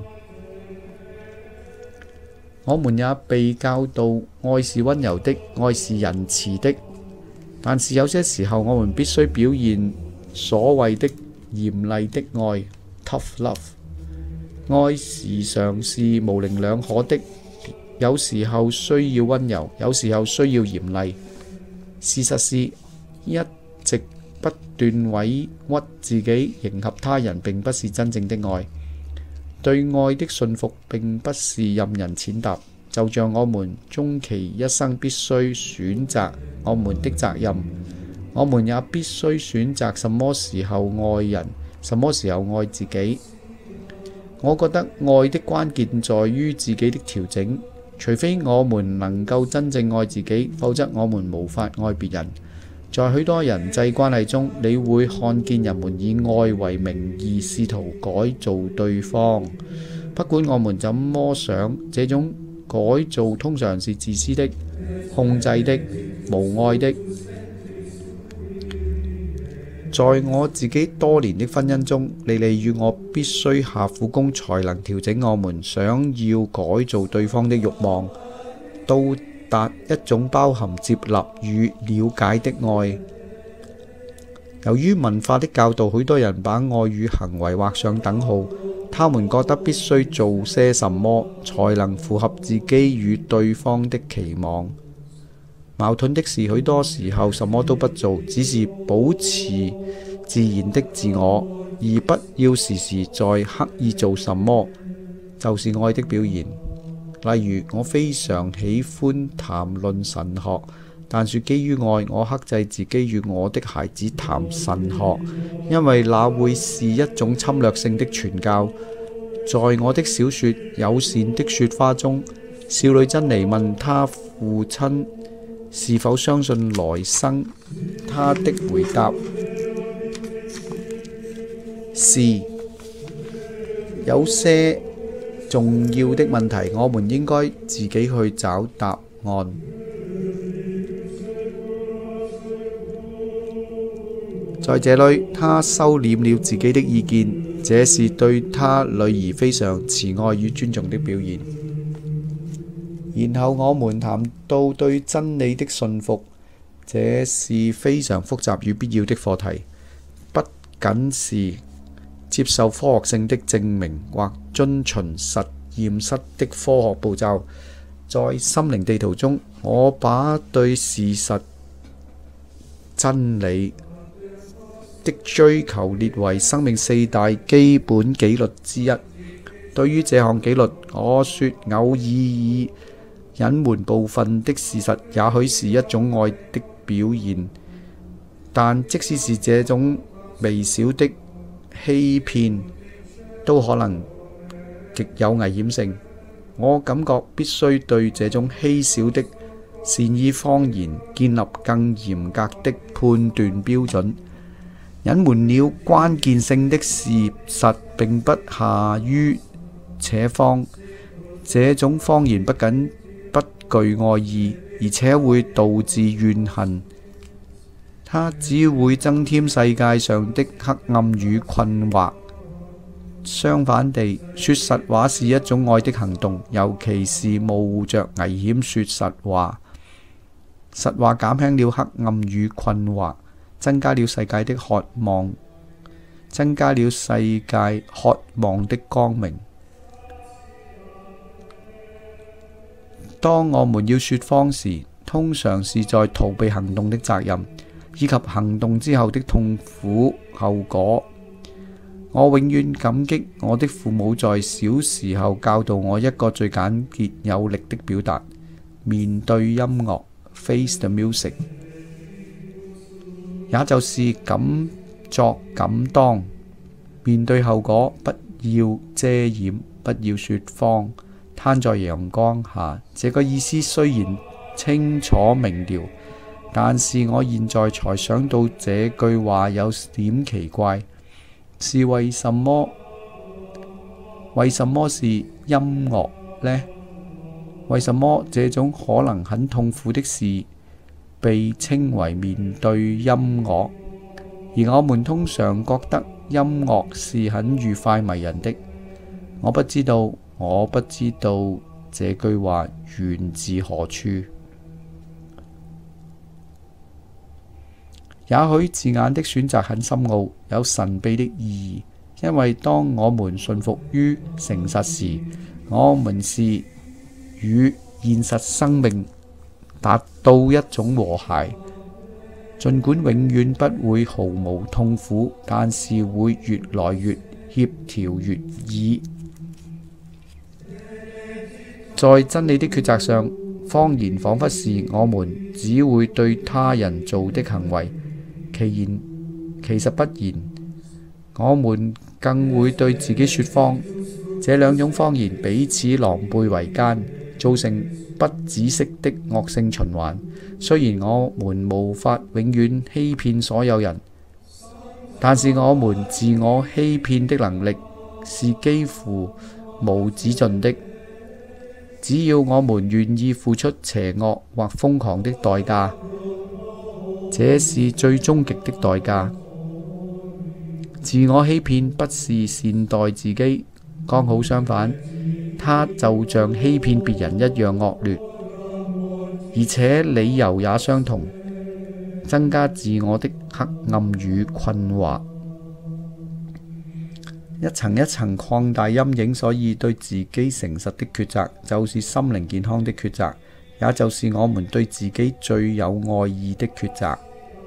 我們也被教導愛是溫柔的，愛是仁慈的，但是有些時候我們必須表現所謂的嚴厲的愛 （tough love）。愛時常是模棱兩可的，有時候需要溫柔，有時候需要嚴厲。事實是，一直不斷委屈自己迎合他人，並不是真正的愛。對愛的信服並不是任人踐踏，就像我們終其一生必須選擇我們的責任，我們也必須選擇什麼時候愛人，什麼時候愛自己。我覺得愛的關鍵在於自己的調整，除非我們能夠真正愛自己，否則我們無法愛別人。在許多人際關係中，你會看見人們以愛為名義試圖改造對方。不管我們怎麼想，這種改造通常是自私的、控制的、無愛的。在我自己多年的婚姻中，莉莉與我必須下苦功才能調整我們想要改造對方的慾望，到達一種包含接納與了解的愛。由於文化的教導，許多人把愛與行為畫上等號，他們覺得必須做些什麼才能符合自己與對方的期望。矛盾的是，許多時候什麼都不做，只是保持自然的自我，而不要時時在刻意做什麼，就是愛的表現。例如，我非常喜歡談論神學，但是基於愛，我克制自己與我的孩子談神學，因為那會是一種侵略性的傳教。在我的小說《友善的雪花》中，少女珍妮問她父親是否相信來生，他的回答是：有些重要的問題，我們應該自己去找答案。在這裏，他收斂了自己的意見，這是對他女兒非常慈愛與尊重的表現。然後我們談到對真理的信服，這是非常複雜與必要的課題，不僅是接受科學性的證明或遵循實驗室的科學步驟。在心靈地圖中，我把對事實真理的追求列為生命四大基本紀律之一。對於這項紀律，我說偶爾以隱瞞部分的事實，也許是一種愛的表現，但即使是這種微小的欺騙，都可能極有危險性。我感覺必須對這種稀少的善意謊言建立更嚴格的判斷標準。隱瞞了關鍵性的事實並不下於扯謊，這種謊言不僅不具愛意，而且會導致怨恨。它只會增添世界上的黑暗與困惑。 相反地，說實話是一種愛的行動，尤其是冒着危險說實話。實話減輕了黑暗與困惑，增加了世界的渴望，增加了世界渴望的光明。當我們要說謊時，通常是在逃避行動的責任，以及行動之後的痛苦後果。我永遠感激我的父母在小時候教導我一個最簡潔有力的表達：面對音樂 ，face the music， 也就是敢作敢當。面對後果，不要遮掩，不要說謊，攤在陽光下。這個意思雖然清楚明了，但是我現在才想到這句話有點奇怪，是為什麼？為什麼是音樂呢？為什麼這種可能很痛苦的事被稱為面對音樂？而我們通常覺得音樂是很愉快迷人的。我不知道，我不知道這句話源自何處。也許字眼的選擇很深奧，有神秘的意義，因為當我們信服於誠實時，我們是與現實生命達到一種和諧。儘管永遠不會毫無痛苦，但是會越來越協調悅耳。在真理的抉擇上，謊言彷彿是我們只會對他人做的行為。其然，其實不然，我們更會對自己說謊。這兩種謊言彼此狼狽為奸，造成不止息的惡性循環。雖然我們無法永遠欺騙所有人，但是我們自我欺騙的能力是幾乎無止盡的。只要我們願意付出邪惡或瘋狂的代價，這是最終極的代價。自我欺騙不是善待自己，剛好相反，它就像欺騙別人一樣惡劣，而且理由也相同，增加自我的黑暗與困惑，一層一層擴大陰影。所以對自己誠實的抉擇，就是心靈健康的抉擇，也就是我們對自己最有愛意的抉擇。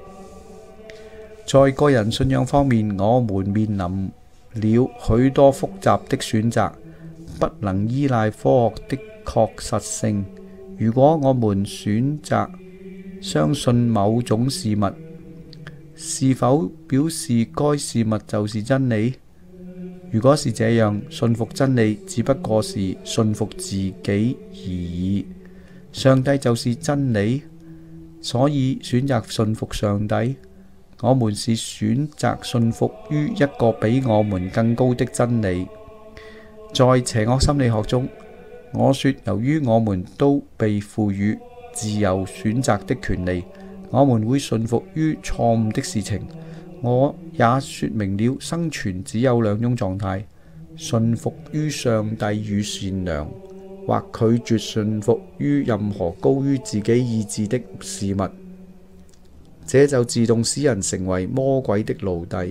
在個人信仰方面，我們面臨了許多複雜的選擇，不能依賴科學的確實性。如果我們選擇相信某種事物，是否表示該事物就是真理？如果是這樣，信服真理只不過是信服自己而已。上帝就是真理，所以選擇信服上帝。我們是選擇信服於一個比我們更高的真理。在邪惡心理學中，我說由於我們都被賦予自由選擇的權利，我們會信服於錯誤的事情。我也說明了生存只有兩種狀態：信服於上帝與善良，或拒絕信服於任何高於自己意志的事物。這就自動使人成為魔鬼的奴隸。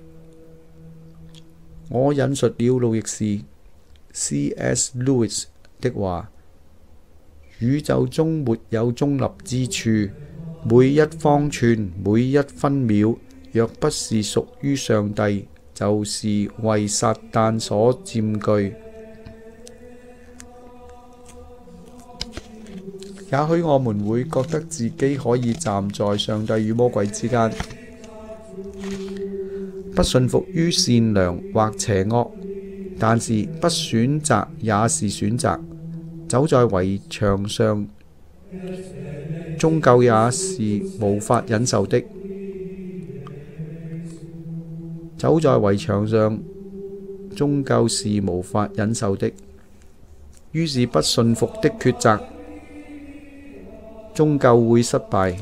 我引述了路易士 C S Lewis 的話：宇宙中沒有中立之處，每一方寸，每一分秒，若不是屬於上帝，就是為撒旦所佔據。也許我們會覺得自己可以站在上帝與魔鬼之間，不信服於善良或邪惡，但是不選擇也是選擇。走在圍牆上，終究也是無法忍受的。走在圍牆上，終究是無法忍受的。於是不信服的抉擇，終究會失敗。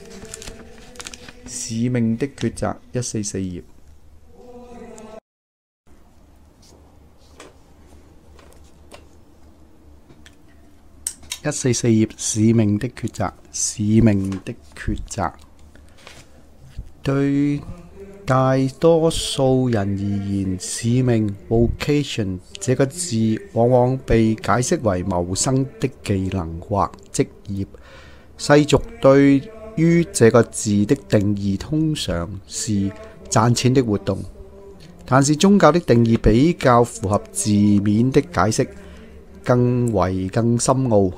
使命的抉擇，一四四頁。 一四四頁，使命的抉擇。使命的抉擇對大多數人而言，使命 vocation 這個字往往被解釋為謀生的技能或職業。世俗對於這個字的定義通常是賺錢的活動，但是宗教的定義比較符合字面的解釋，更為更深奧。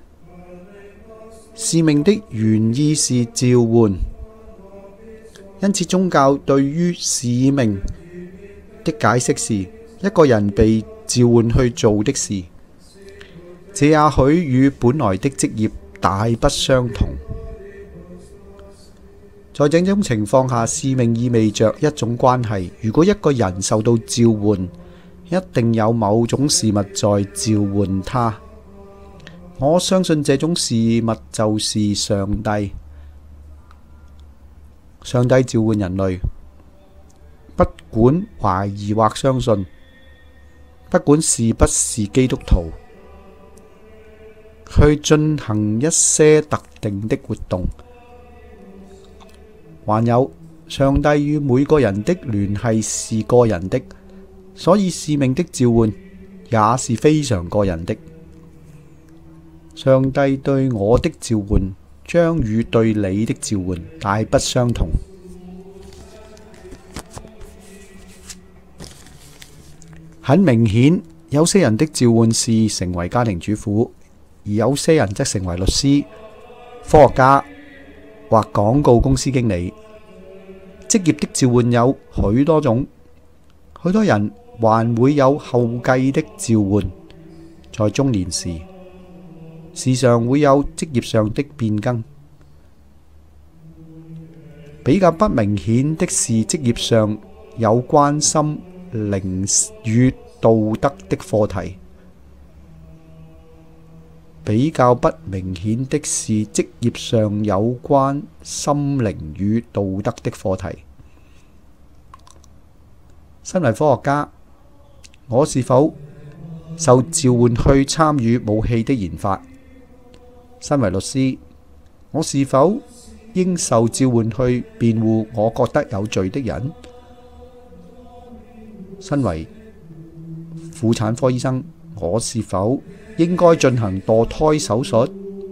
使命的原意是召喚，因此宗教對於使命的解釋是一個人被召喚去做的事，這也許與本來的職業大不相同。在這種情況下，使命意味着一種關係。如果一個人受到召喚，一定有某種事物在召喚他。我相信這種事物就是上帝。上帝召喚人類，不管懷疑或相信，不管是不是基督徒，去進行一些特定的活動。還有，上帝與每個人的聯繫是個人的，所以使命的召喚也是非常個人的。上帝對我的召喚將與對你的召喚大不相同。很明顯，有些人的召喚是成為家庭主婦，而有些人則成為律師、科學家或廣告公司經理。職業的召喚有許多種，許多人還會有後繼的召喚。在中年時，時常會有職業上的變更。比較不明顯的是職業上有關心靈與道德的課題。比較不明顯的是職業上有關心靈與道德的課題。身為科學家，我是否受召喚去參與武器的研發？身為律師，我是否應受召喚去辯護我覺得有罪的人？身為婦產科醫生，我是否應該進行墮胎手術？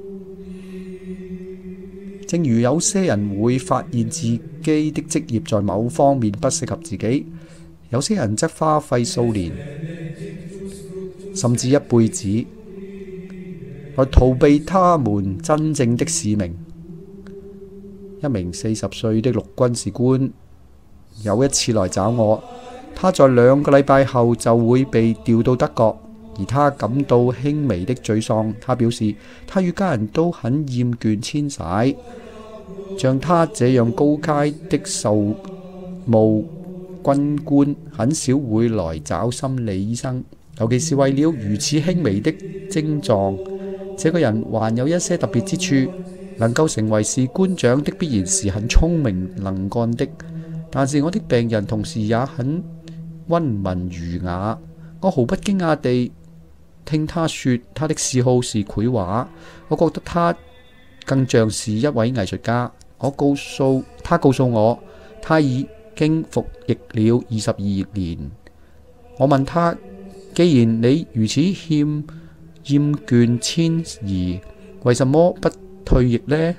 正如有些人會發現自己的職業在某方面不適合自己，有些人則花費數年甚至一輩子來逃避他們真正的使命。一名四十歲的陸軍士官有一次來找我，他在兩個禮拜後就會被調到德國，而他感到輕微的沮喪。他表示他與家人都很厭倦遷徙，像他這樣高階的受務軍官很少會來找心理醫生，尤其是為了如此輕微的症狀。這個人還有一些特別之處，能夠成為士官長的必然是很聰明能幹的，但是我的病人同時也很溫文儒雅。我毫不驚訝地聽他說他的嗜好是繪畫，我覺得他更像是一位藝術家。我告訴他告訴我他已經服役了二十二年。我問他，既然你如此厭厭倦遷移，為什麼不退役呢？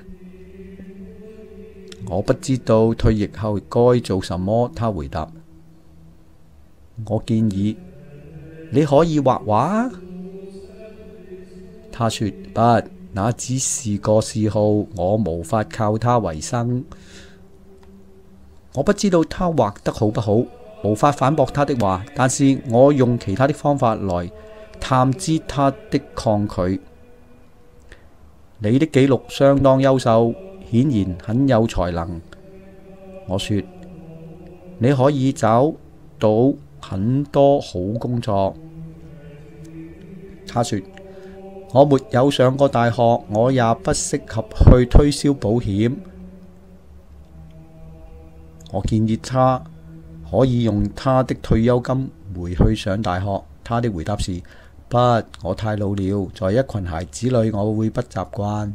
我不知道退役後該做什麼，他回答。我建議你可以畫畫。他說不，那只是個嗜好，我無法靠它為生。我不知道他畫得好不好，無法反駁他的話，但是我用其他的方法來探知他的抗拒。你的記錄相當優秀，顯然很有才能。我說你可以找到很多好工作。他說我沒有上過大學，我也不適合去推銷保險。我建議他可以用他的退休金回去上大學。他的回答是不，我太老了，在一群孩子裏我會不習慣。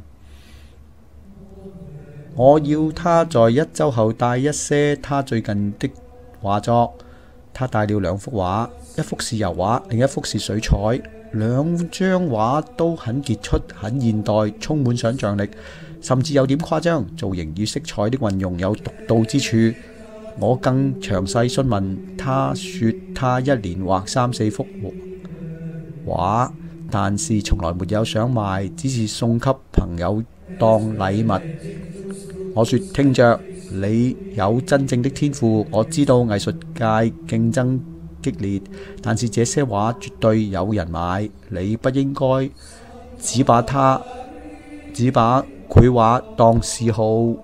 我要他在一週後帶一些他最近的畫作。他帶了兩幅畫，一幅是油畫，另一幅是水彩。兩張畫都很傑出，很現代，充滿想像力，甚至有點誇張。造型與色彩的運用有獨到之處。我更詳細詢問他，說他一年畫三四幅畫，但是從來沒有想賣，只是送給朋友當禮物。我說：聽着，你有真正的天賦，我知道藝術界競爭激烈，但是這些畫絕對有人買。你不應該只把它只把繪畫當嗜好。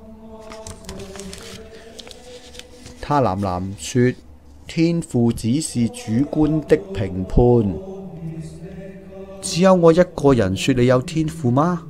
他喃喃說：天賦只是主觀的評判。只有我一個人說你有天賦嗎？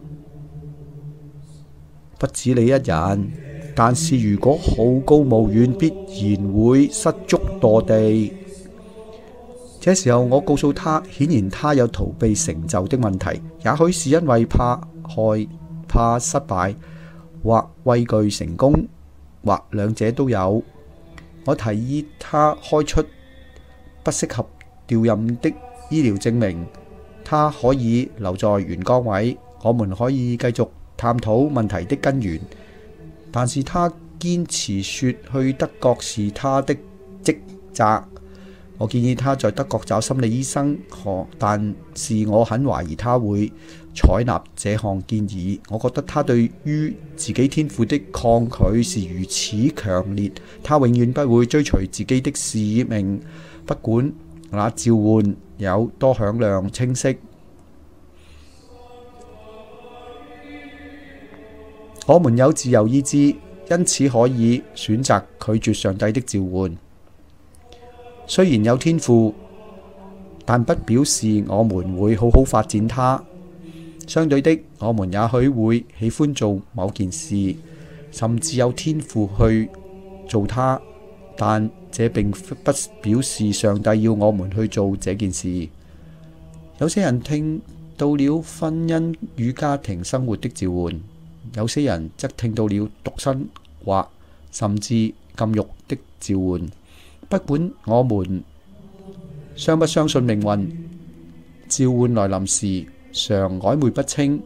不止你一人，但是如果好高騖遠，必然會失足墮地。這時候我告訴他，顯然他有逃避成就的問題，也許是因為怕害怕失敗，或畏懼成功，或兩者都有。我提議他開出不適合調任的醫療證明，他可以留在原崗位，我們可以繼續探討問題的根源。但是他堅持說去德國是他的職責。我建議他在德國找心理醫生，但是我很懷疑他會採納這項建議。我覺得他對於自己天賦的抗拒是如此強烈，他永遠不會追隨自己的使命，不管那召喚有多響亮清晰。我們有自由意志，因此可以選擇拒絕上帝的召喚。雖然有天賦，但不表示我們會好好發展它。相對的，我們也許會喜歡做某件事，甚至有天賦去做它，但這並不表示上帝要我們去做這件事。有些人聽到了婚姻與家庭生活的召喚，有些人則聽到了獨身或甚至禁欲的召喚。不管我們相不相信命運，召喚來臨時常曖昧不清。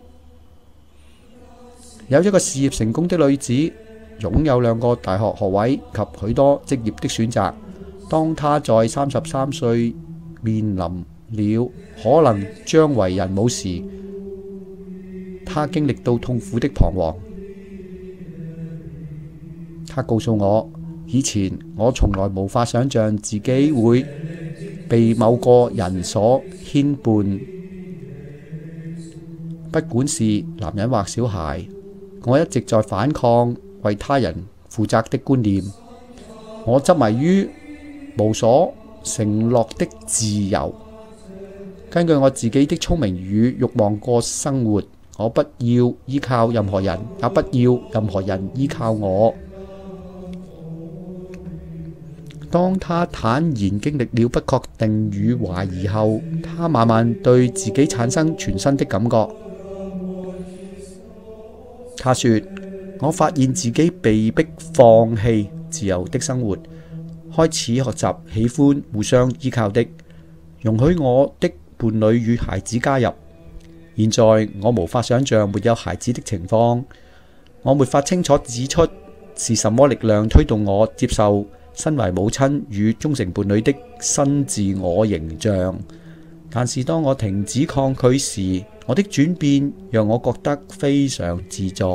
有一個事業成功的女子，擁有兩個大學學位及許多職業的選擇。當她在三十三歲面臨了可能將為人母時，她經歷到痛苦的彷徨。她告訴我，以前我從來無法想象自己會被某個人所牽絆，不管是男人或小孩。我一直在反抗為他人負責的觀念。我執迷於無所承諾的自由，根據我自己的聰明與慾望過生活。我不要依靠任何人，也不要任何人依靠我。當他坦然經歷了不確定與懷疑後，他慢慢對自己產生全新的感覺。他說：我發現自己被迫放棄自由的生活，開始學習喜歡互相依靠的，容許我的伴侶與孩子加入。現在我無法想象沒有孩子的情況，我沒法清楚指出是什麼力量推動我接受身為母親與忠誠伴侶的新自我形象。但是當我停止抗拒時，我的轉變讓我覺得非常自在。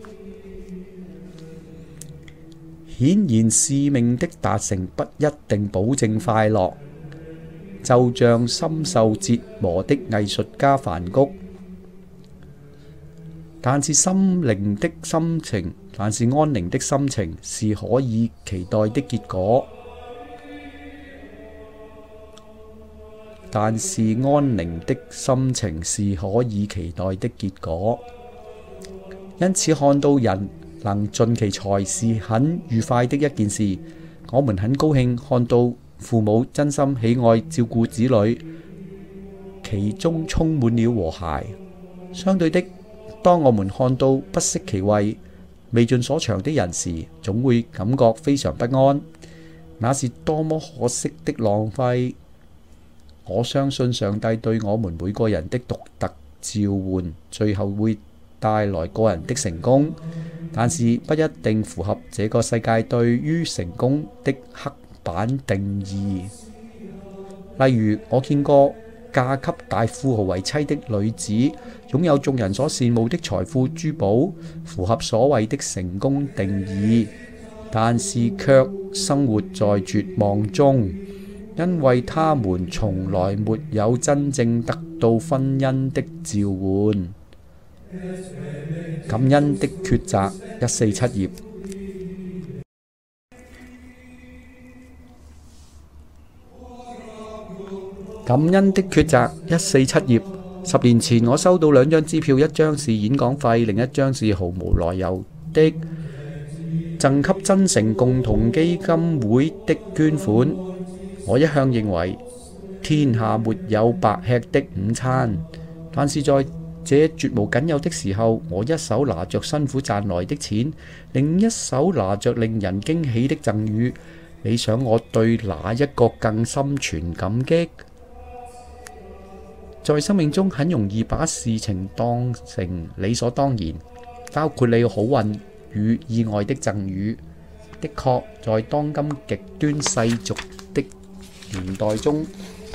顯然使命的達成不一定保證快樂，就像深受折磨的藝術家梵谷。但是心靈的心情，但是安寧的心情是可以期待的結果。但是安寧的心情是可以期待的結果。因此，看到人能盡其才是很愉快的一件事。我們很高興看到父母真心喜愛照顧子女， 其中充滿了和諧。相對的，當我們看到不識其位、未盡所長的人時，總會感覺非常不安。那是多麼可惜的浪費！我相信上帝對我們每個人的獨特召喚，最後會帶來個人的成功，但是不一定符合這個世界對於成功的刻板定義。例如，我見過嫁給大富豪為妻的女子，擁有眾人所羨慕的財富珠寶，符合所謂的成功定義，但是卻生活在絕望中，因為他們從來沒有真正得到婚姻的召喚。感恩的抉擇一四七頁。感恩的抉擇一四七頁。十年前我收到兩張支票，一張是演講費，另一張是毫無來由的贈給真誠共同基金會的捐款。我一向認為天下沒有白吃的午餐，但是在這絕無僅有的時候，我一手拿着辛苦賺來的錢，另一手拿着令人驚喜的贈與。你想我對哪一個更心存感激？在生命中很容易把事情當成理所當然，包括你好運與意外的贈與。的確，在當今極端世俗的年代中，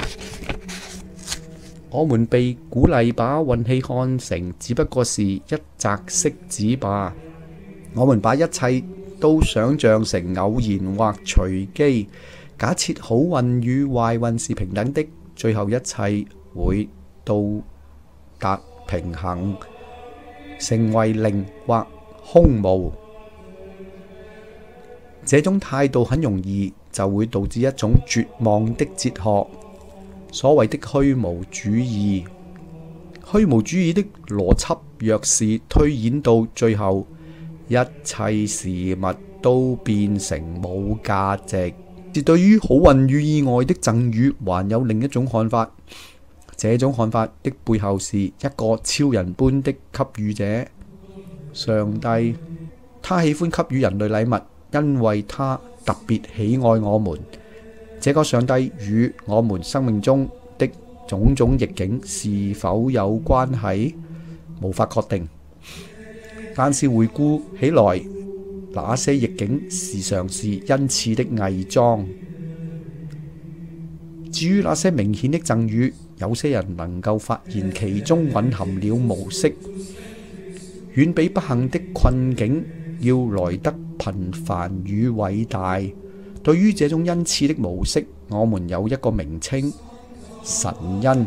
我們被鼓勵把運氣看成只不過是一擲骰子吧。我們把一切都想象成偶然或隨機，假設好運與壞運是平等的，最後一切會到達平衡，成為零或空無。這種態度很容易就會導致一種絕望的哲學，所謂的虛無主義。虛無主義的邏輯若是推演到最後，一切事物都變成冇價值。是對於好運與意外的贈與，還有另一種看法。這種看法的背後是一個超人般的給予者——上帝。他喜歡給予人類禮物，因為他特別喜愛我們。這個上帝與我們生命中的種種逆境是否有關係，無法確定。但是回顧起來，那些逆境時常是恩賜的偽裝。至於那些明顯的贈與，有些人能夠發現其中蘊含了模式，遠比不幸的困境要來得頻繁與偉大。對於這種恩賜的模式，我們有一個名稱：神恩。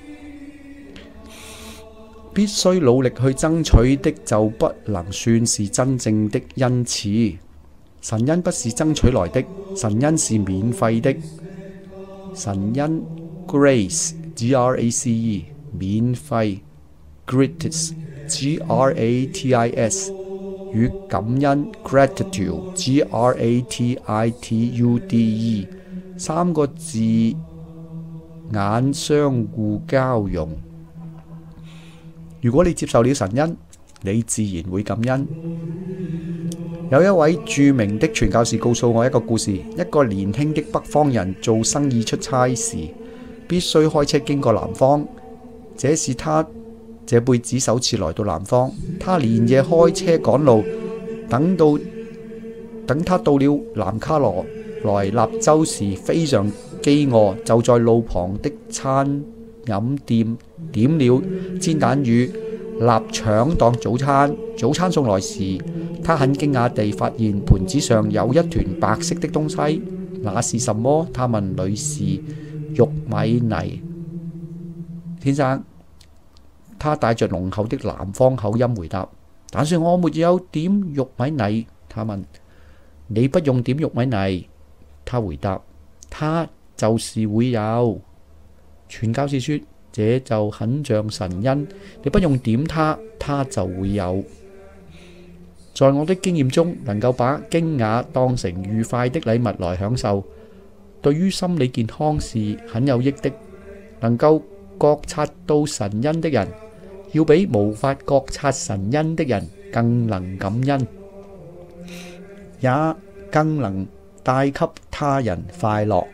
必須努力去爭取的，就不能算是真正的恩賜。神恩不是爭取來的，神恩是免費的。神恩 grace G R A C E 免費 gratis G R A T I S 與感恩 gratitude G R A T I T U D E 三個字眼相互交融。如果你接受了神恩，你自然會感恩。有一位著名的傳教士告訴我一個故事：一個年輕的北方人做生意出差時，必須開車經過南方，這是他這輩子首次來到南方。他連夜開車趕路，等到等他到了南卡羅來納州時，非常飢餓，就在路旁的餐飲店點了煎蛋與臘腸當早餐。早餐送來時，他很驚訝地發現盤子上有一團白色的東西，那是什麼？他問女士：玉米泥。先生，他帶着濃厚的南方口音回答：但是我沒有點玉米泥。他問：你不用點玉米泥？他回答：他就是會有。傳教士說：這就很像神恩，你不用點它，它就會有。在我的經驗中，能夠把驚訝當成愉快的禮物來享受，對於心理健康是很有益的。能夠覺察到神恩的人，要比無法覺察神恩的人更能感恩，也更能帶給他人快樂。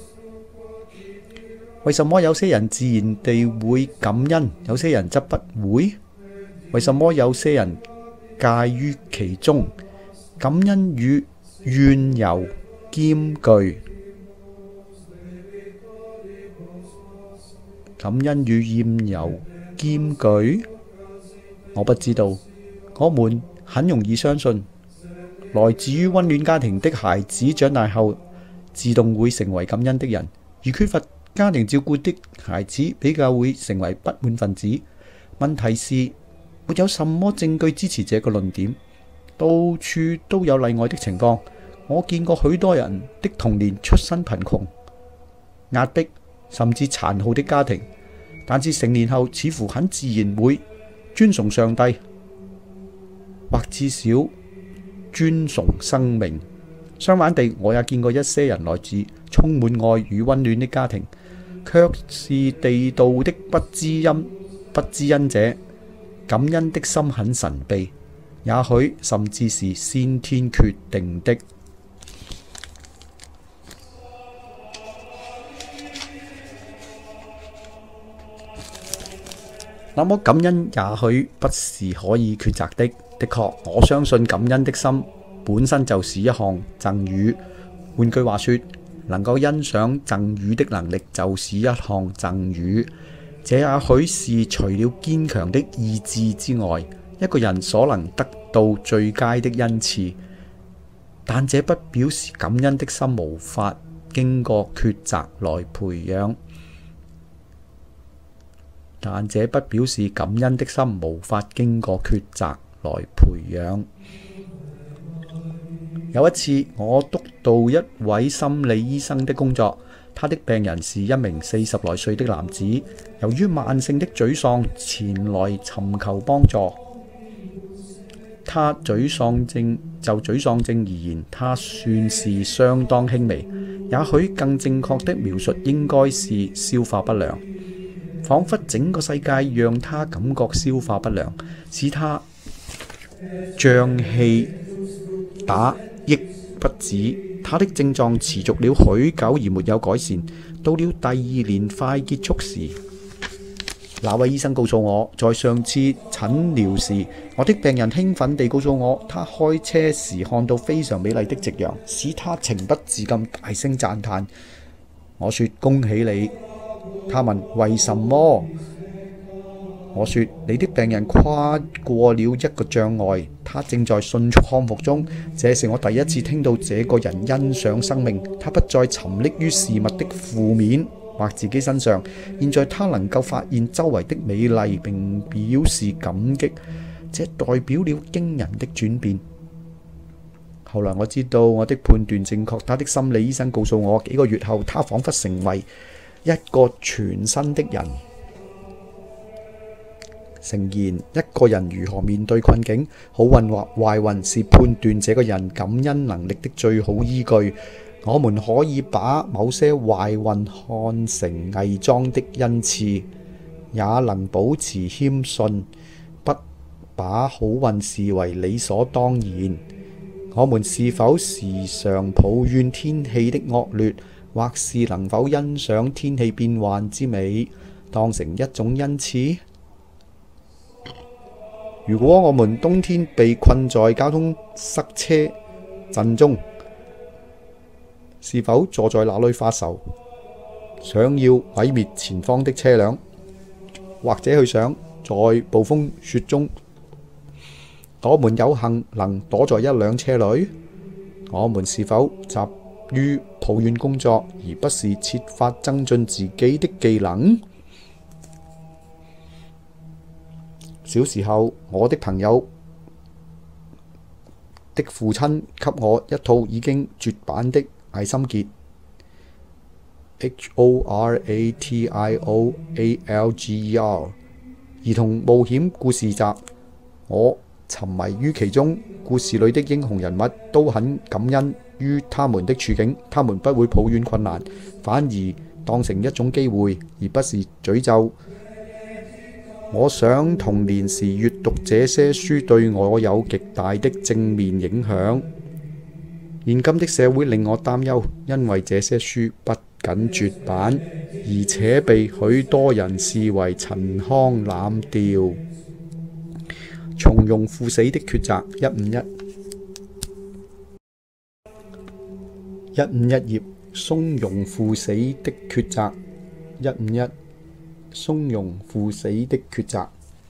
為什麼有些人自然地會感恩，有些人則不會？為什麼有些人介於其中？感恩與怨尤兼具，感恩與怨尤兼具，我不知道。我們很容易相信，來自於溫暖家庭的孩子長大後自動會成為感恩的人，而缺乏家庭照顧的孩子比較會成為不滿分子。問題是，沒有什麼證據支持這個論點，到處都有例外的情況。我見過許多人的童年出身貧窮、壓迫甚至殘酷的家庭，但是成年後似乎很自然會尊崇上帝，或至少尊崇生命。相反地，我也見過一些人來自充滿愛與溫暖的家庭，卻是地道的不知恩不知恩者。感恩的心很神秘，也許甚至是先天決定的。那麼感恩也許不是可以抉擇的。的確，我相信感恩的心本身就是一項贈與。換句話說，能夠欣賞贈與的能力就是一項贈與。這也許是除了堅強的意志之外，一個人所能得到最佳的恩賜。但這不表示感恩的心無法經過抉擇來培養。但這不表示感恩的心無法經過抉擇來培養。有一次，我督導一位心理醫生的工作，他的病人是一名四十來歲的男子，由於慢性的沮喪前來尋求幫助。他沮喪症就沮喪症而言，他算是相當輕微，也許更正確的描述應該是消化不良。仿佛整個世界讓他感覺消化不良，使他脹氣打抑不止。他的症狀持續了許久而沒有改善。到了第二年快結束時，那位醫生告訴我，在上次診療時，我的病人興奮地告訴我，他開車時看到非常美麗的夕陽，使他情不自禁大聲讚嘆。我說恭喜你。他問為什麼？我說你的病人跨過了一個障礙，他正在迅速康復中。這是我第一次聽到這個人欣賞生命，他不再沉溺於事物的負面或自己身上。現在他能夠發現周圍的美麗並表示感激，這代表了驚人的轉變。後來我知道我的判斷正確，他的心理醫生告訴我，幾個月後他仿佛成為一個全新的人。誠然，一個人如何面對困境、好運或壞運，是判斷這個人感恩能力的最好依據。我們可以把某些壞運看成偽裝的恩賜，也能保持謙遜，不把好運視為理所當然。我們是否時常抱怨天氣的惡劣，或是能否欣賞天氣變幻之美，當成一種恩賜？如果我們冬天被困在交通塞車陣中，是否坐在那裡發愁，想要毀滅前方的車輛，或者去想在暴風雪中，我們有幸能躲在一輛車裡？我們是否習於抱怨工作，而不是設法增進自己的技能？小時候，我的朋友的父親給我一套已經絕版的艾森傑 H O R A T I O A L G E R 兒童冒險故事集。我沉迷於其中，故事裡的英雄人物都很感恩於他們的處境，他們不會抱怨困難，反而當成一種機會，而不是詛咒。我想童年時閱讀這些書對我有極大的正面影響。現今的社會令我擔憂，因為這些書不僅絕版，而且被許多人視為陳腔濫調。從容赴死的抉擇，一五一一五一頁，從容赴死的抉擇，一五一從容赴死的抉擇。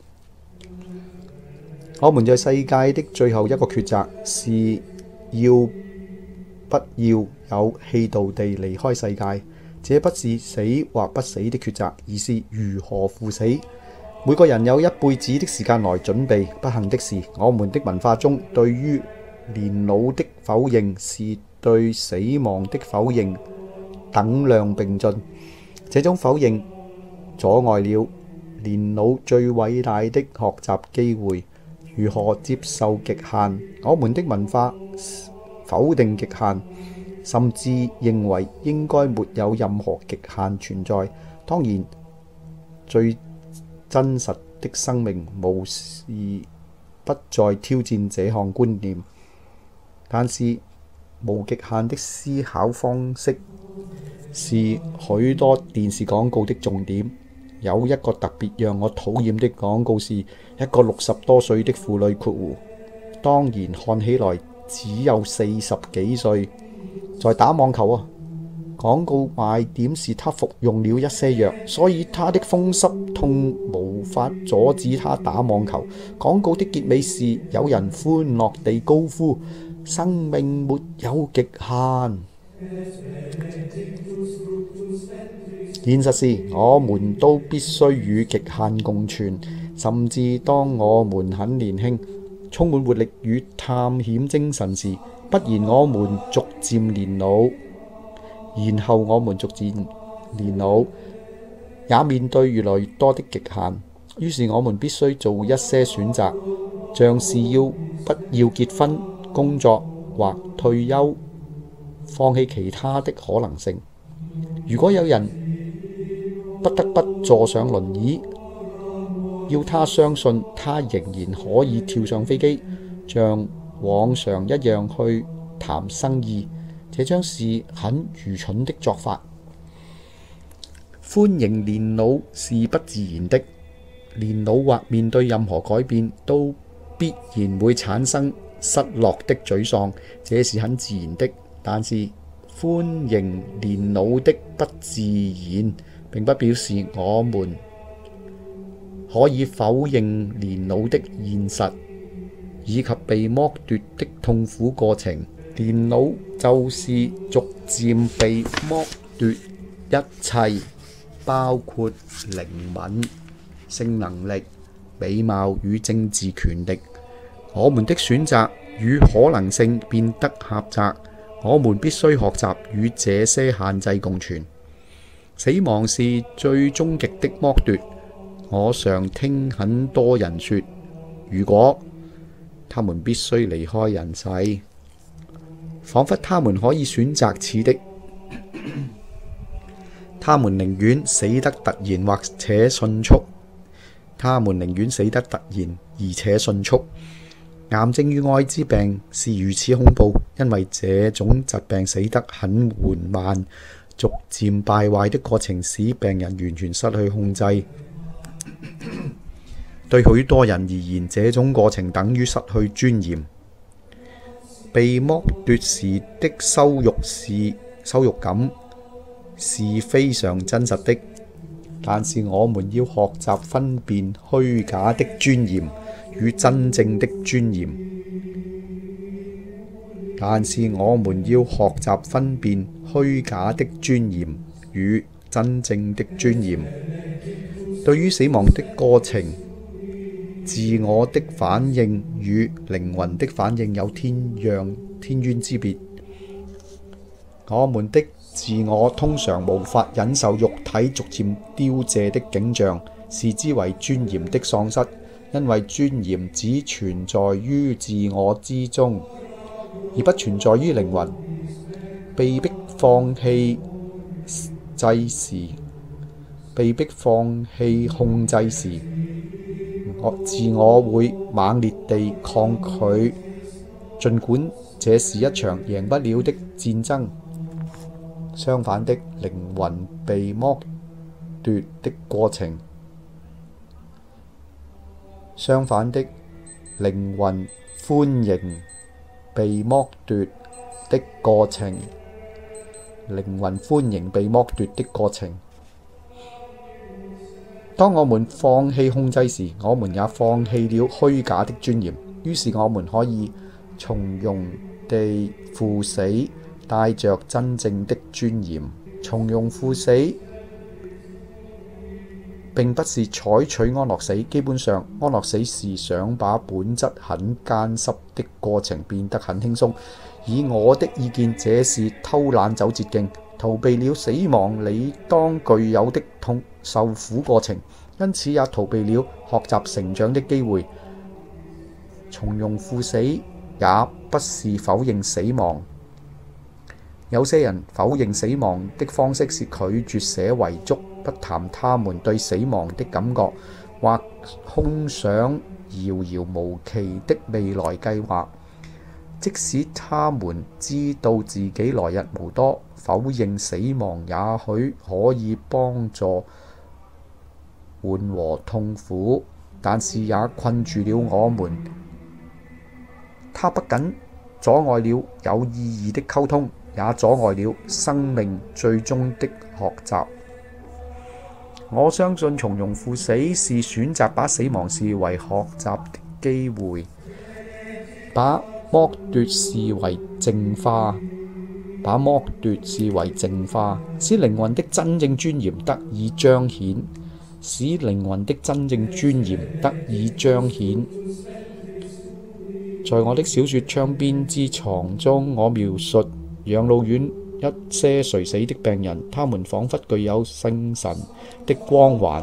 我們在世界的最後一個抉擇是要不要有氣度地離開世界。這不是死或不死的抉擇，而是如何赴死。每個人有一輩子的時間來準備。不幸的是，我們的文化中對於年老的否認是對死亡的否認等量並進。這種否認阻礙了年老最偉大的學習機會。如何接受極限？我們的文化否定極限，甚至認為應該沒有任何極限存在。當然，最真實的生命無時不再挑戰這項觀念。但是無極限的思考方式是許多電視廣告的重點。有一個特別讓我討厭的廣告是一個六十多歲的婦女括弧，當然看起來只有四十幾歲，在打網球啊。廣告賣點是她服用了一些藥，所以她的風濕痛無法阻止她打網球。廣告的結尾是有人歡樂地高呼：生命沒有極限。現實是，我們都必須與極限共存，甚至當我們很年輕、充滿活力與探險精神時，不然我們逐漸年老。然後我們逐漸年老，也面對越來越多的極限。於是我們必須做一些選擇，像是要不要結婚、工作或退休，放棄其他的可能性。如果有人不得不坐上輪椅，要他相信他仍然可以跳上飛機，像往常一樣去談生意，這將是很愚蠢的做法。歡迎年老是不自然的，年老或面對任何改變都必然會產生失落的沮喪，這是很自然的。但是歡迎年老的不自然並不表示我們可以否認年老的現實以及被剝奪的痛苦過程。年老就是逐漸被剝奪一切，包括靈敏、性能力、美貌與政治權力。我們的選擇與可能性變得狹窄，我們必須學習與這些限制共存。死亡是最終極的剝奪。我常聽很多人說，如果他們必須離開人世，仿佛他們可以選擇此的。他們寧願死得突然或且迅速。他們寧願死得突然而且迅速。癌症與愛滋病是如此恐怖，因為這種疾病死得很緩慢，逐漸敗壞的過程使病人完全失去控制。對許多人而言，這種過程等於失去尊嚴。被剝奪時的羞辱是羞辱感是非常真實的，但是我們要學習分辨虛假的尊嚴與真正的尊嚴。但是我們要學習分辨虛假的尊嚴與真正的尊嚴。對於死亡的過程，自我的反應與靈魂的反應有天壤天淵之別。我們的自我通常無法忍受肉體逐漸凋謝的景象，視之為尊嚴的喪失，因為尊嚴只存在於自我之中，而不存在於靈魂。被迫放棄制時，被迫放棄控制時，我自我會猛烈地抗拒，儘管這是一場贏不了的戰爭。相反的，靈魂被剝奪的過程，相反的，靈魂歡迎被剝奪的過程，靈魂歡迎被剝奪的過程。當我們放棄控制時，我們也放棄了虛假的尊嚴，於是我們可以從容地赴死，帶着真正的尊嚴。從容赴死並不是採取安樂死，基本上安樂死是想把本質很艱澀的過程變得很輕鬆。以我的意見，這是偷懶走捷徑，逃避了死亡理當具有的痛受苦過程，因此也逃避了學習成長的機會。從容赴死也不是否認死亡。有些人否認死亡的方式是拒絕寫遺囑，不談他們對死亡的感覺，或空想遙遙無期的未來計劃。即使他們知道自己來日無多，否認死亡也許可以幫助緩和痛苦，但是也困住了我們。它不僅阻礙了有意義的溝通，也阻礙了生命最終的學習。我相信從容赴死是選擇把死亡視為學習的機會，把剝奪視為淨化，把剝奪視為淨化，使靈魂的真正尊嚴得以彰顯，使靈魂的真正尊嚴得以彰顯。在我的小說《窗邊之床》中，我描述養老院一些垂死的病人，他們彷彿具有聖神的光環。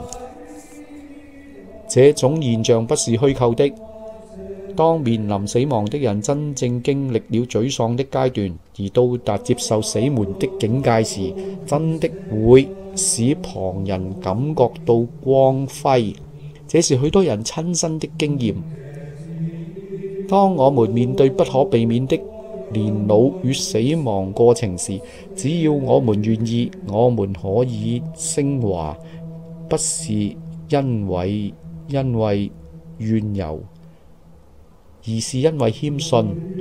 這種現象不是虛構的。當面臨死亡的人真正經歷了沮喪的階段，而到達接受死門的境界時，真的會使旁人感覺到光輝。這是許多人親身的經驗。當我們面對不可避免的年老與死亡過程時，只要我們願意，我們可以升華，不是因為因為怨尤，而是因為謙遜。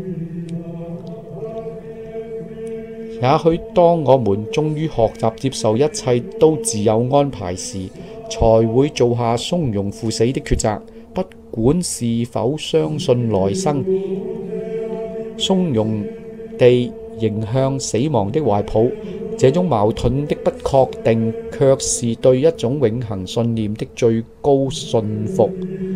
也許當我們終於學習接受一切都自有安排時，才會做下從容赴死的抉擇。不管是否相信來生，從容地迎向死亡的懷抱，這種矛盾的不確定，卻是對一種永恆信念的最高信服。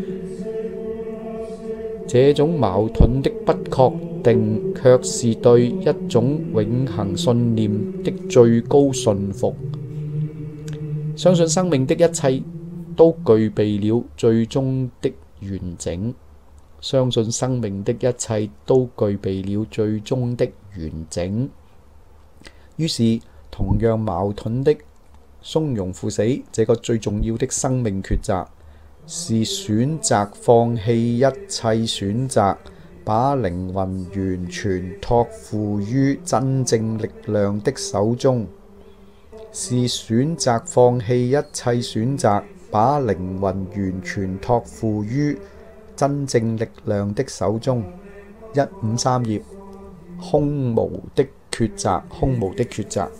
這種矛盾的不確定，卻是對一種永恆信念的最高信服。相信生命的一切都具備了最終的完整，相信生命的一切都具備了最終的完整。於是，同樣矛盾的從容赴死，這個最重要的生命抉擇，是選擇放棄一切選擇，把靈魂完全託付於真正力量的手中。是選擇放棄一切選擇，把靈魂完全託付於真正力量的手中。一五三頁，空無的抉擇，空無的抉擇。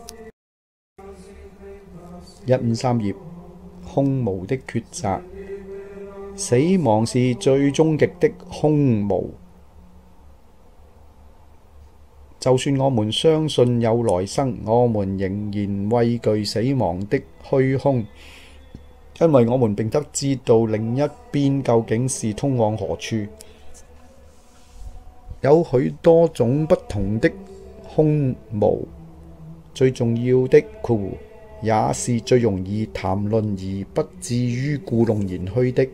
一五三頁，空無的抉擇。死亡是最終極的空無。就算我們相信有來生，我們仍然畏懼死亡的虛空，因為我們並不知道另一邊究竟是通往何處。有許多種不同的空無，最重要的括弧也是最容易談論而不至於故弄玄虛的，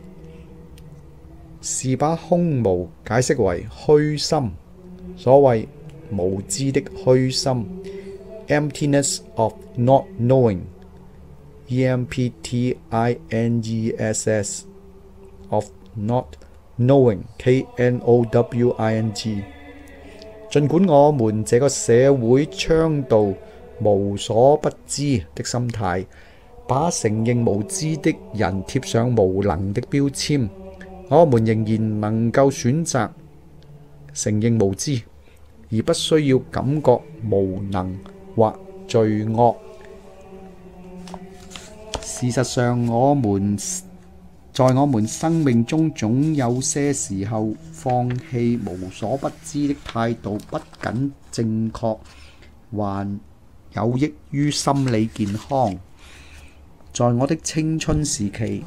是把空無解釋為虛心。所謂無知的虛心， emptiness of not knowing, E M P T I N E S S of not knowing, K N O W I N G。儘管我們這個社會倡導無所不知的心態，把承認無知的人貼上無能的標籤，我們仍然能夠選擇承認無知，而不需要感覺無能或罪惡。事實上，我們在我們生命中總有些時候放棄無所不知的態度，不僅正確，還有益於心理健康。在我的青春時期，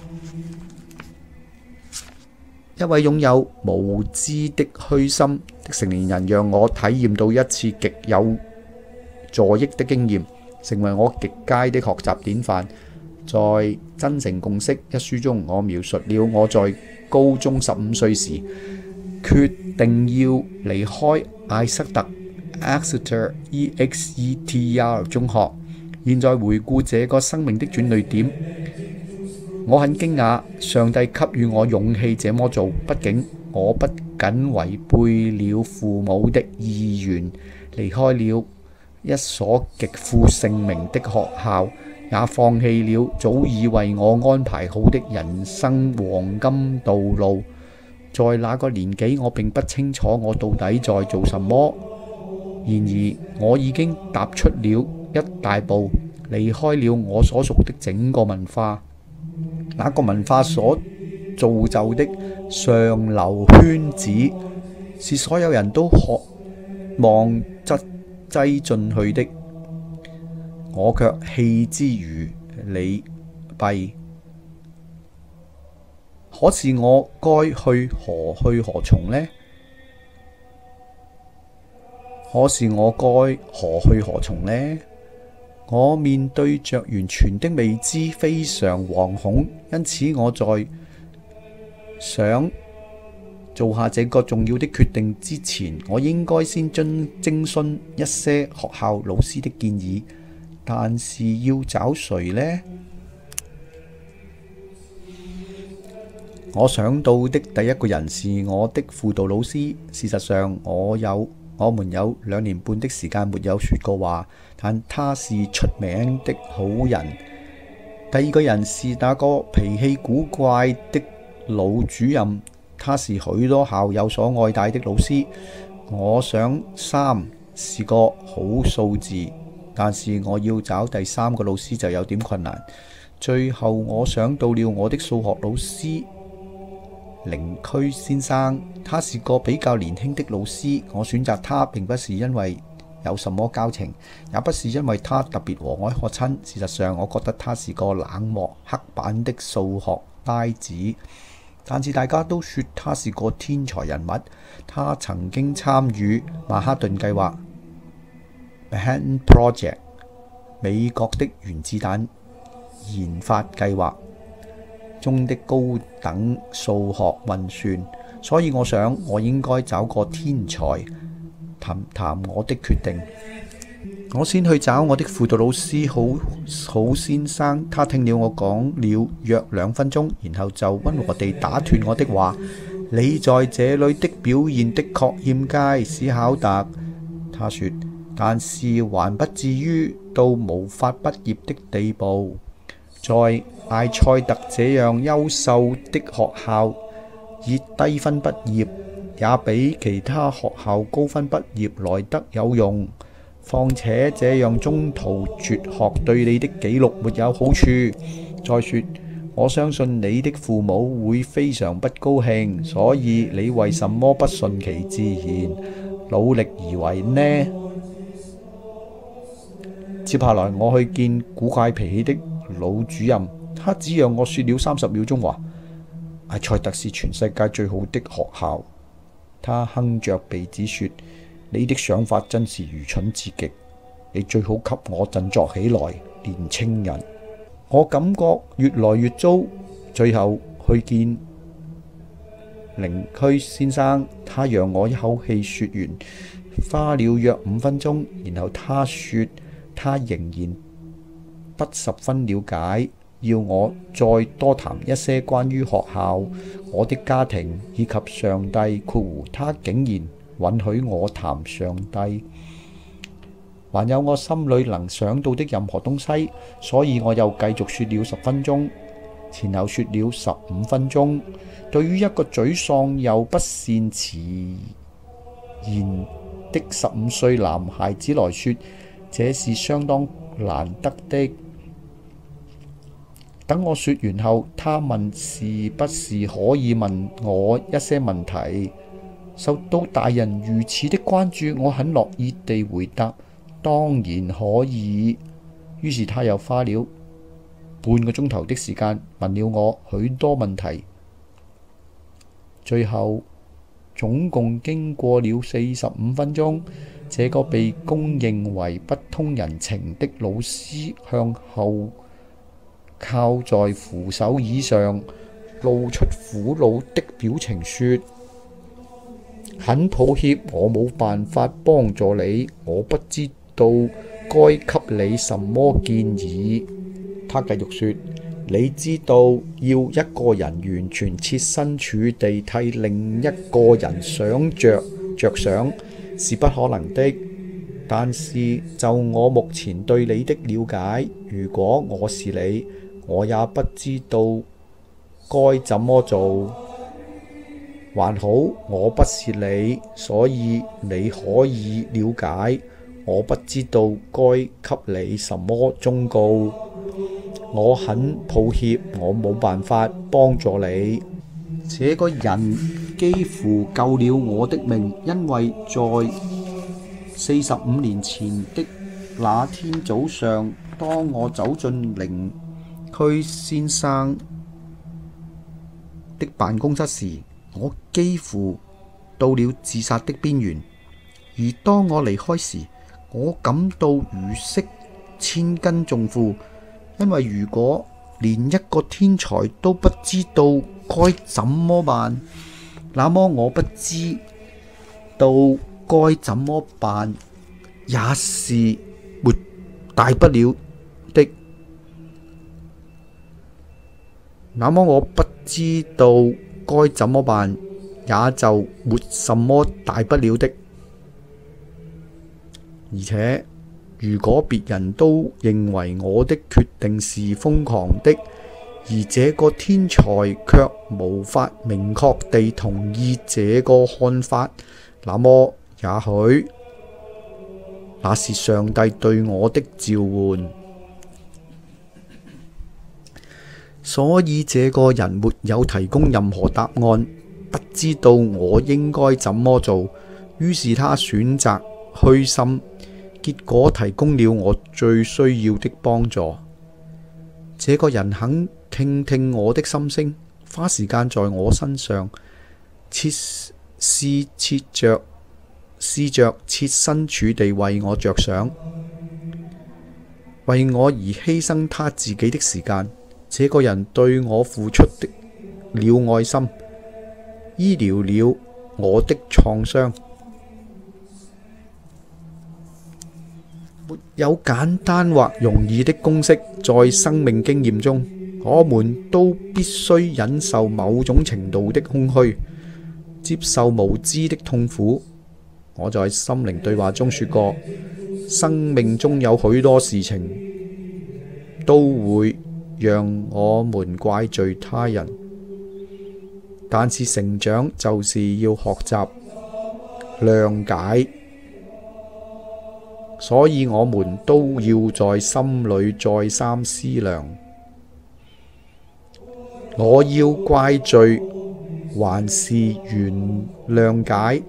一位擁有無知的虛心的成年人，讓我體驗到一次極有助益的經驗，成為我極佳的學習典範。在《真誠共識》一書中，我描述了我在高中十五歲時決定要離開艾塞特 （Exeter E X E T E R） 中學。現在回顧這個生命的轉捩點，我很驚訝上帝給予我勇氣這麼做。畢竟我不僅違背了父母的意願，離開了一所極負盛名的學校，也放棄了早已為我安排好的人生黃金道路。在那個年紀，我並不清楚我到底在做什麼。然而，我已經踏出了一大步，離開了我所屬的整個文化。那個文化所造就的上流圈子，是所有人都渴望擠擠進去的。我卻棄之如履弊。可是我該去何去何從呢？可是我該何去何從呢？我面對着完全的未知，非常惶恐，因此我在想做下這個重要的決定之前，我應該先徵徵詢一些學校老師的建議。但是要找誰呢？我想到的第一個人是我的輔導老師。事實上，我有我們有兩年半的時間沒有說過話，但他是出名的好人。第二個人是那個脾氣古怪的老主任，他是許多校友所愛戴的老師。我想三是個好數字，但是我要找第三個老師就有點困難。最後我想到了我的數學老師靈區先生，他是個比較年輕的老師。我選擇他並不是因為有什麼交情，也不是因為他特別和藹可親。事實上，我覺得他是個冷漠刻板的數學呆子，但是大家都說他是個天才人物。他曾經參與曼哈頓計劃 Manhattan Project 美國的原子彈研發計劃中的高等數學運算，所以我想我應該找個天才談談我的決定。我先去找我的輔導老師好好先生，他聽了我講了約兩分鐘，然後就溫和地打斷我的話：你在這裏的表現的確欠佳，史考特。他說，但是還不至於到無法畢業的地步。在艾塞特這樣優秀的學校，以低分畢業也比其他學校高分畢業來得有用。況且這樣中途輟學對你的紀錄沒有好處。再說，我相信你的父母會非常不高興，所以你為什麼不順其自然，努力而為呢？接下來我去見古怪脾氣的老主任，他只讓我說了三十秒鐘話：艾塞特是全世界最好的學校。他哼着鼻子說：你的想法真是愚蠢至極，你最好給我振作起來，年青人。我感覺越來越糟，最後去見靈區先生，他讓我一口氣說完花了約五分鐘，然後他說他仍然不十分了解，要我再多談一些關於學校、我的家庭以及上帝。括弧他竟然允許我談上帝，還有我心裏能想到的任何東西，所以我又繼續說了十分鐘，前後說了十五分鐘。對於一個沮喪又不善辭言的十五歲男孩子來說，這是相當難得的。等我說完後，他問是不是可以問我一些問題。受到大人如此的關注，我很樂意地回答當然可以。於是他又花了半個鐘頭的時間問了我許多問題，最後總共經過了四十五分鐘，這個被公認為不通人情的老師向後靠在扶手椅上，露出苦惱的表情說：很抱歉，我冇辦法幫助你，我不知道該給你什麼建議。他繼續說：你知道要一個人完全設身處地替另一個人想着着想是不可能的，但是就我目前對你的了解，如果我是你，我也不知道該怎麼做。還好我不是你，所以你可以了解。我不知道該給你什麼忠告。我很抱歉，我冇辦法幫助你。這個人幾乎救了我的命，因為在四十五年前的那天早上，當我走進靈區先生的辦公室時，我幾乎到了自殺的邊緣。而當我離開時，我感到如釋千斤重負，因為如果連一個天才都不知道該怎麼辦，那麼我不知道該怎麼辦也是沒大不了的。那麼我不知道該怎麼辦也就沒什麼大不了的。而且如果別人都認為我的決定是瘋狂的，而這個天才卻無法明確地同意這個看法，那麼也許那是上帝對我的召喚。所以這個人沒有提供任何答案，不知道我應該怎麼做，於是他選擇虛心，結果提供了我最需要的幫助。這個人肯傾聽我的心聲，花時間在我身上，切試切着試着設身處地為我着想，為我而犧牲他自己的時間。這個人對我付出的了愛心，醫療了我的創傷。沒有簡單或容易的公式，在生命經驗中，我們都必須忍受某種程度的空虛，接受無知的痛苦。我在心靈對話中說過，生命中有許多事情都會讓我們怪罪他人，但是成長就是要學習諒解，所以我們都要在心裏再三思量。我要怪罪還是原諒解？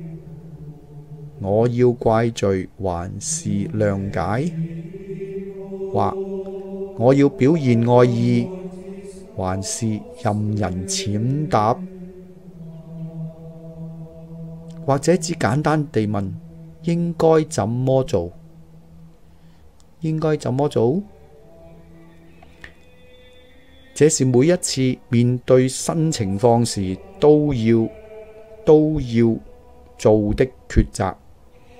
我要怪罪還是諒解？或我要表現愛意，還是任人踐踏？或者只簡單地問，應該怎麼做？應該怎麼做？這是每一次面對新情況時都要都要做的抉擇。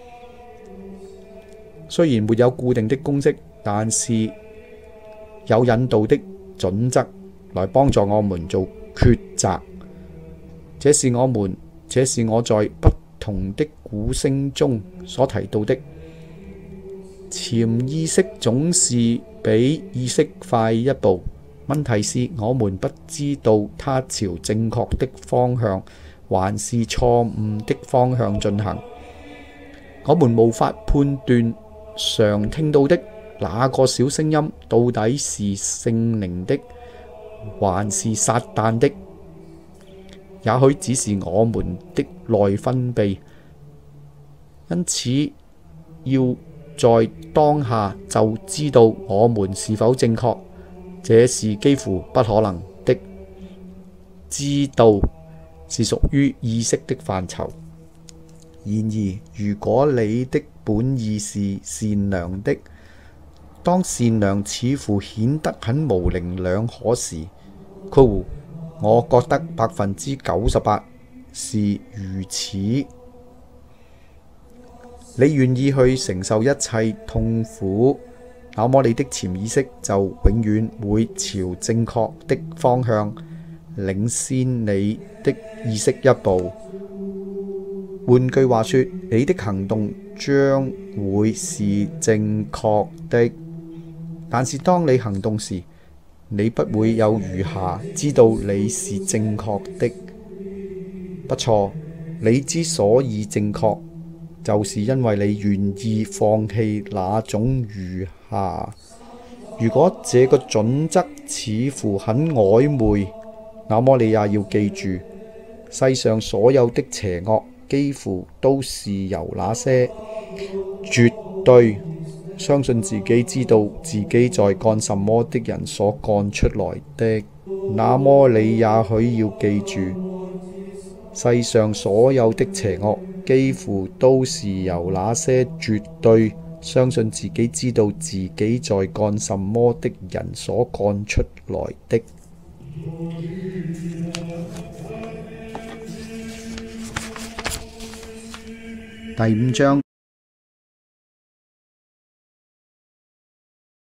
雖然沒有固定的公式，但是有引導的準則來幫助我們做抉擇。這是我們，這是我在不同的鼓聲中所提到的。潛意識總是比意識快一步，問題是我們不知道它朝正確的方向還是錯誤的方向進行。我們無法判斷常聽到的那個小聲音到底是聖靈的還是撒旦的，也許只是我們的內分泌。因此要在當下就知道我們是否正確，這是幾乎不可能的。知道是屬於意識的範疇。然而，如果你的本意是善良的，當善良似乎顯得很模棱兩可時，括弧我覺得百分之九十八是如此。你願意去承受一切痛苦，那麼你的潛意識就永遠會朝正確的方向領先你的意識一步。換句話說，你的行動將會是正確的。但是當你行動時，你不會有餘暇知道你是正確的。不錯，你之所以正確，就是因為你願意放棄那種餘暇。如果這個準則似乎很曖昧，那麼你也要記住，世上所有的邪惡幾乎都是由那些絕對相信自己知道自己在幹什麼的人所幹出來的。那麼你也許要記住，世上所有的邪惡幾乎都是由那些絕對相信自己知道自己在幹什麼的人所幹出來的。 第五章，